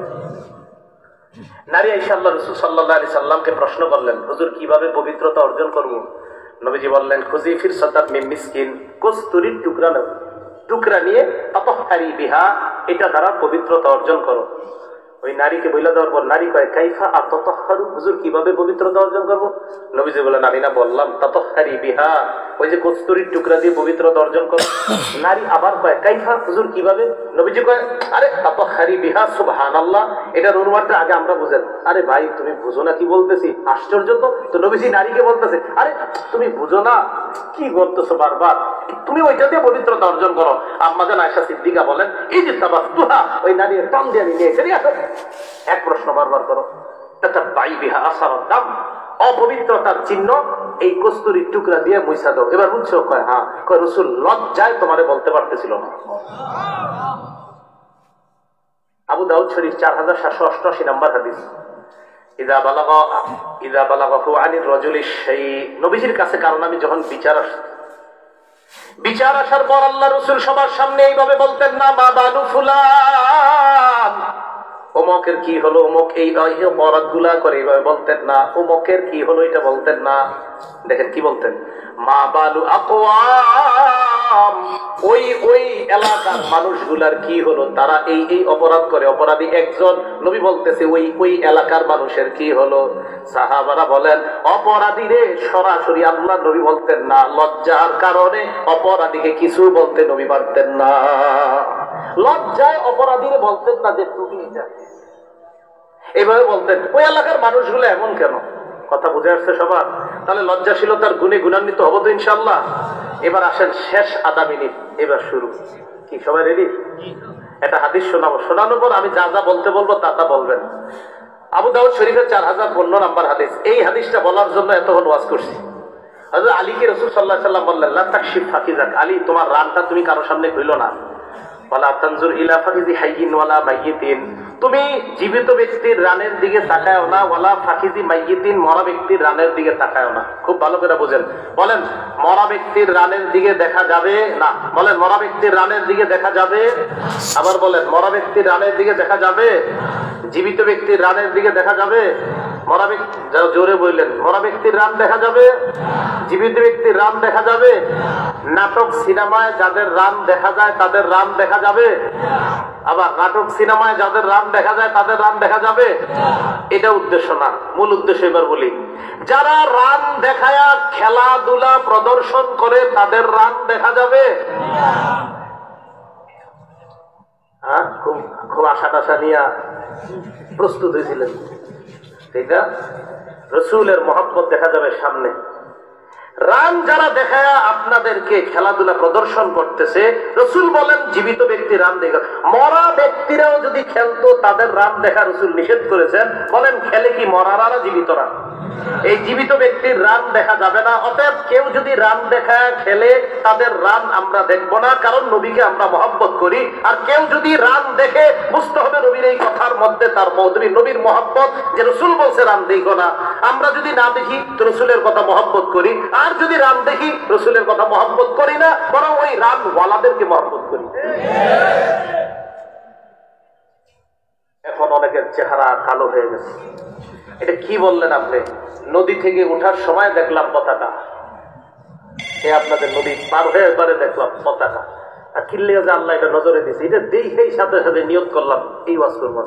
নারী আয়েশা আল্লাহ রাসূল সাল্লাল্লাহু আলাইহি সাল্লামকে প্রশ্ন করলেন, হুজুর কিভাবে পবিত্রতা অর্জন করব? নবীজি বললেন, খুজি ফিরসাতাম মিন মিসকিন, কস্তুরীর টুকরা নাও, টুকরা নিয়ে তাতাহহারি বিহা, এটা দ্বারা পবিত্রতা অর্জন করো। ওই নারীকে বইলা দেওয়ার পর নারী কয়, কাইফা আতাতাহহারু, হুজুর কিভাবে পবিত্রতা অর্জন করব? নবীজি বলেন, আমি না বললাম তাতাহহারি বিহা, ওই যে কস্তুরীর টুকরা দিয়ে পবিত্রতা অর্জন করো। নারী আবার কয়, কাইফা, হুজুর কিভাবে? নবীজি কয়, আরে তাতাহহারি বিহা, সুবহানাল্লাহ, এটার অনুবাদটা আগে আমরা বুঝেন। আরে ভাই তুমি বুঝো না কি বলতেছি, আশ্চর্য তো। তো নবীজি নারীকে বলতেছে, আরে তুমি বুঝো না কি বলতেছো বারবার, তুমি ওইটা দিয়ে পবিত্রতা অর্জন করো। আম্মা জান আয়েশা সিদ্দিকা বলেন, এই যে তাবাসতুহা, ওই নারীর টান দিয়ে আমি নিয়ে ফিরে আসো। এক প্রশ্ন বারবার করো, তাতাবাই বিহা আসারাত দাম, অপবিত্রতার চিহ্ন এই কস্তুরীর টুকরা দিয়ে মুইসা দাও। এবার বুঝছো? কয় হ্যাঁ। কয় রাসূল লজ্জায় তোমারে বলতে পারতেছিল না। আবু দাউদ শরীফ চার হাজার সাতশো অষ্টআশি নাম্বার হাদিস। ইযা বালাগা ইযা বালাগাহু আনির রাজুলি শাই, নবীজির কাছে কারণ আমি যখন বিচার আস বিচার আসার পর আল্লাহ রাসূল সবার সামনে এইভাবে বলতেন না, মা বানু ফুলান, অমকের কি হলো, অমক এই অপরাধগুলা করে, এইভাবে বলতেন না। অমকের কি হলো এটা বলতেন না। দেখেন কি বলতেন, মা বালু আকওয়া করলাম ওই ওই এলাকার মানুষগুলার কি হলো, তারা এই এই অপরাধ করে, অপরাধী একজন। নবী বলতেছে ওই ওই এলাকার মানুষের কি হলো? সাহাবারা বলেন অপরাধী রে সরাসরি আল্লাহ নবী বলতেন না, লজ্জার কারণে অপরাধীকে কিছু বলতে নবী পারতেন না। লজ্জায় অপরাধীরে বলতেন না যে তুমি এটা, এইভাবে বলতেন। ওই এলাকার মানুষগুলো এমন কেন? কথা বুঝে আসছে সবার? তাহলে লজ্জাশীলতার গুণে গুণান্বিত হবো তো ইনশাআল্লাহ। এবার আসেন শেষ আধা মিনিট, এবার শুরু। কি সবাই রেডি? একটা হাদিস শোনাবো, শোনানোর পর আমি যা যা বলতে বলবো তা তা বলবেন। আবু দাউদ শরীফের চার হাজার পনেরো নাম্বার হাদিস। এই হাদিসটা বলার জন্য এতক্ষণ ওয়াজ করছি। হযরত আলীকে রাসূল সাল্লাল্লাহু আলাইহি ওয়াসাল্লাম বললেন লা তাকশিফ ফাকিজাক, আলী তোমার রানটা তুমি কারোর সামনে খুইলো না। ওয়ালা তানজুর ইলা ফাকিজি হাইয়িন ওয়ালা মাইয়িতিন, তুমি জীবিত ব্যক্তির রানের দিকে তাকায়ও না, ওয়ালা ফাকিজি মাইয়িতিন, মরা ব্যক্তির রানের দিকে তাকায়ও না। খুব ভালো করে বুঝেন। বলেন মরা ব্যক্তির রানের দিকে দেখা যাবে না। বলেন মরা ব্যক্তির রানের দিকে দেখা যাবে। আবার বলেন মরা ব্যক্তির রানের দিকে দেখা যাবে। জীবিত ব্যক্তির রানের দিকে দেখা যাবে। মরা ব্যক্তি, জোরে বললেন, মরা ব্যক্তির রান দেখা যাবে, জীবিত ব্যক্তির রান দেখা যাবে। নাটক সিনেমায় যাদের রান দেখা যায় তাদের রান দেখা যাবে। আবার নাটক সিনেমায় যাদের রান দেখা যায় তাদের রান দেখা যাবে। এটা উদ্দেশ্য না, মূল উদ্দেশ্য এবার বলি। যারা রান দেখায়া খেলাধুলা প্রদর্শন করে তাদের রান দেখা যাবে। হ্যাঁ, খুব খুব আশা টাশা নিয়ে প্রস্তুত হয়েছিলেন, ঠিক না? রসুলের মহব্বত দেখা যাবে সামনে। রান যারা দেখায় আপনাদেরকে খেলাধুলা প্রদর্শন করতেছে, রসুল বলেন জীবিত ব্যক্তি রান দেখা। মরা ব্যক্তিরাও যদি খেলতো তাদের রান দেখা রসুল নিষেধ করেছেন। বলেন খেলে কি মরারা না জীবিতরা? এই জীবিত ব্যক্তির রান দেখা যাবে না। অতএব কেউ যদি রান দেখায় খেলে তাদের রান আমরা দেখবো না, কারণ নবীকে আমরা মহব্বত করি। আর কেউ যদি রান দেখে বুঝতে হবে নবীর এই কথার মধ্যে তার মৌদবী নবীর মহব্বত, যে রসুল বলছে রান দেখো না। আমরা যদি না দেখি তো রসুলের কথা মহব্বত করি, আর যদি রান দেখি রসুলের কথা মহব্বত করি না, বরং ওই রান ওয়ালাদেরকে মহব্বত করি। এখন অনেকের চেহারা কালো হয়ে গেছে। এটা কি বললেন আপনি? নদী থেকে ওঠার সময় দেখলাম পতাকা, এ আপনাদের নদী পার হয়ে এবারে দেখলাম পতাকা। আর কিল্লে যে আল্লাহ এটা নজরে দিয়েছে, এটা দেখেই সাথে সাথে নিয়ত করলাম এই ওয়াজ করবো।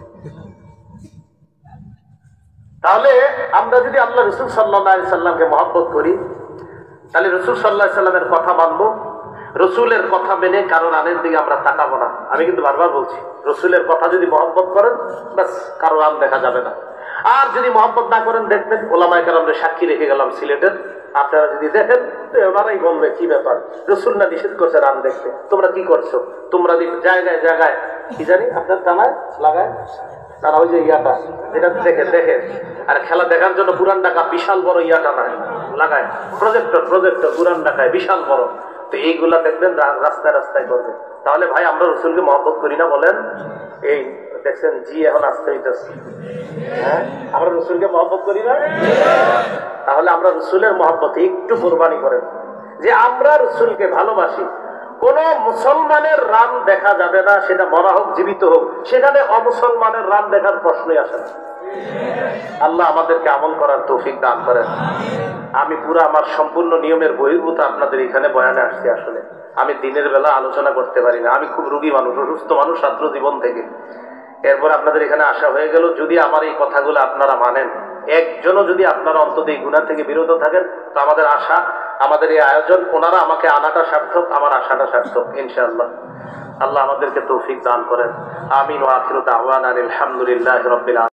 তাহলে আমরা যদি আল্লাহ রসুল সাল্লাল্লাহু আলাইহি সাল্লামকে মহব্বত করি, তাহলে রসুল সাল্লাল্লাহু আলাইহি সাল্লামের কথা মানবো। রসুলের কথা মেনে কারো রানের দিকে আমরা তাকাবো না। আমি কিন্তু বারবার বলছি, রসুলের কথা যদি মহব্বত করেন ব্যাস কারো রান দেখা যাবে না। আর যদি মহব্বত না করেন, দেখবেন ওলামায়ে কেরামদের সাক্ষী রেখে গেলাম সিলেটের, আপনারা যদি দেখেন তো ওনারাই বলবে কি ব্যাপার, রসুল না নিষেধ করছে রান দেখতে, তোমরা কি করছো? তোমরা জায়গায় জায়গায় কি জানি আপনার কানায় লাগায় তারা ওই যে ইয়াটা যেটা দেখে দেখে আর খেলা দেখার জন্য পুরান ঢাকা বিশাল বড় ইয়াটা নাই লাগায়, প্রজেক্টর প্রজেক্টর পুরান ঢাকায় বিশাল বড়। তো এইগুলা দেখবেন রাস্তায় রাস্তায় করবে। তাহলে ভাই আমরা রসুলকে মহব্বত করি না? বলেন। এই দেখছেন জি এখন আসতে হইতেছে। হ্যাঁ, আমরা রসুলকে মহব্বত করি না? তাহলে আমরা রসুলের মহব্বতে একটু কোরবানি করেন যে আমরা রসুলকে ভালোবাসি। কোন মুসলমানের রান দেখা যাবে না, সেটা মরা হোক জীবিত হোক, সেখানে অমুসলমানের রান দেখার প্রশ্নই আসে না। আল্লাহ আমাদেরকে আমল করার তৌফিক দান করেন। আমি পুরো আমার সম্পূর্ণ নিয়মের বহির্ভূত আপনাদের এখানে বয়ানে আসছি। আসলে আমি দিনের বেলা আলোচনা করতে পারি না, আমি খুব রোগী মানুষ, অসুস্থ মানুষ ছাত্র জীবন থেকে। এরপর আপনাদের এখানে আসা হয়ে গেল। যদি আমার এই কথাগুলো আপনারা মানেন, একজনও যদি আপনারা অন্তত এই গুনাহ থেকে বিরত থাকেন, তো আমাদের আশা, আমাদের এই আয়োজন, ওনারা আমাকে আনাটা সার্থক, আমার আশাটা সার্থক ইনশাআল্লাহ। আল্লাহ আমাদেরকে তৌফিক দান করেন। আমিন ওয়া আখিরু দাওয়ানা আলহামদুলিল্লাহি রাব্বিল আলামিন।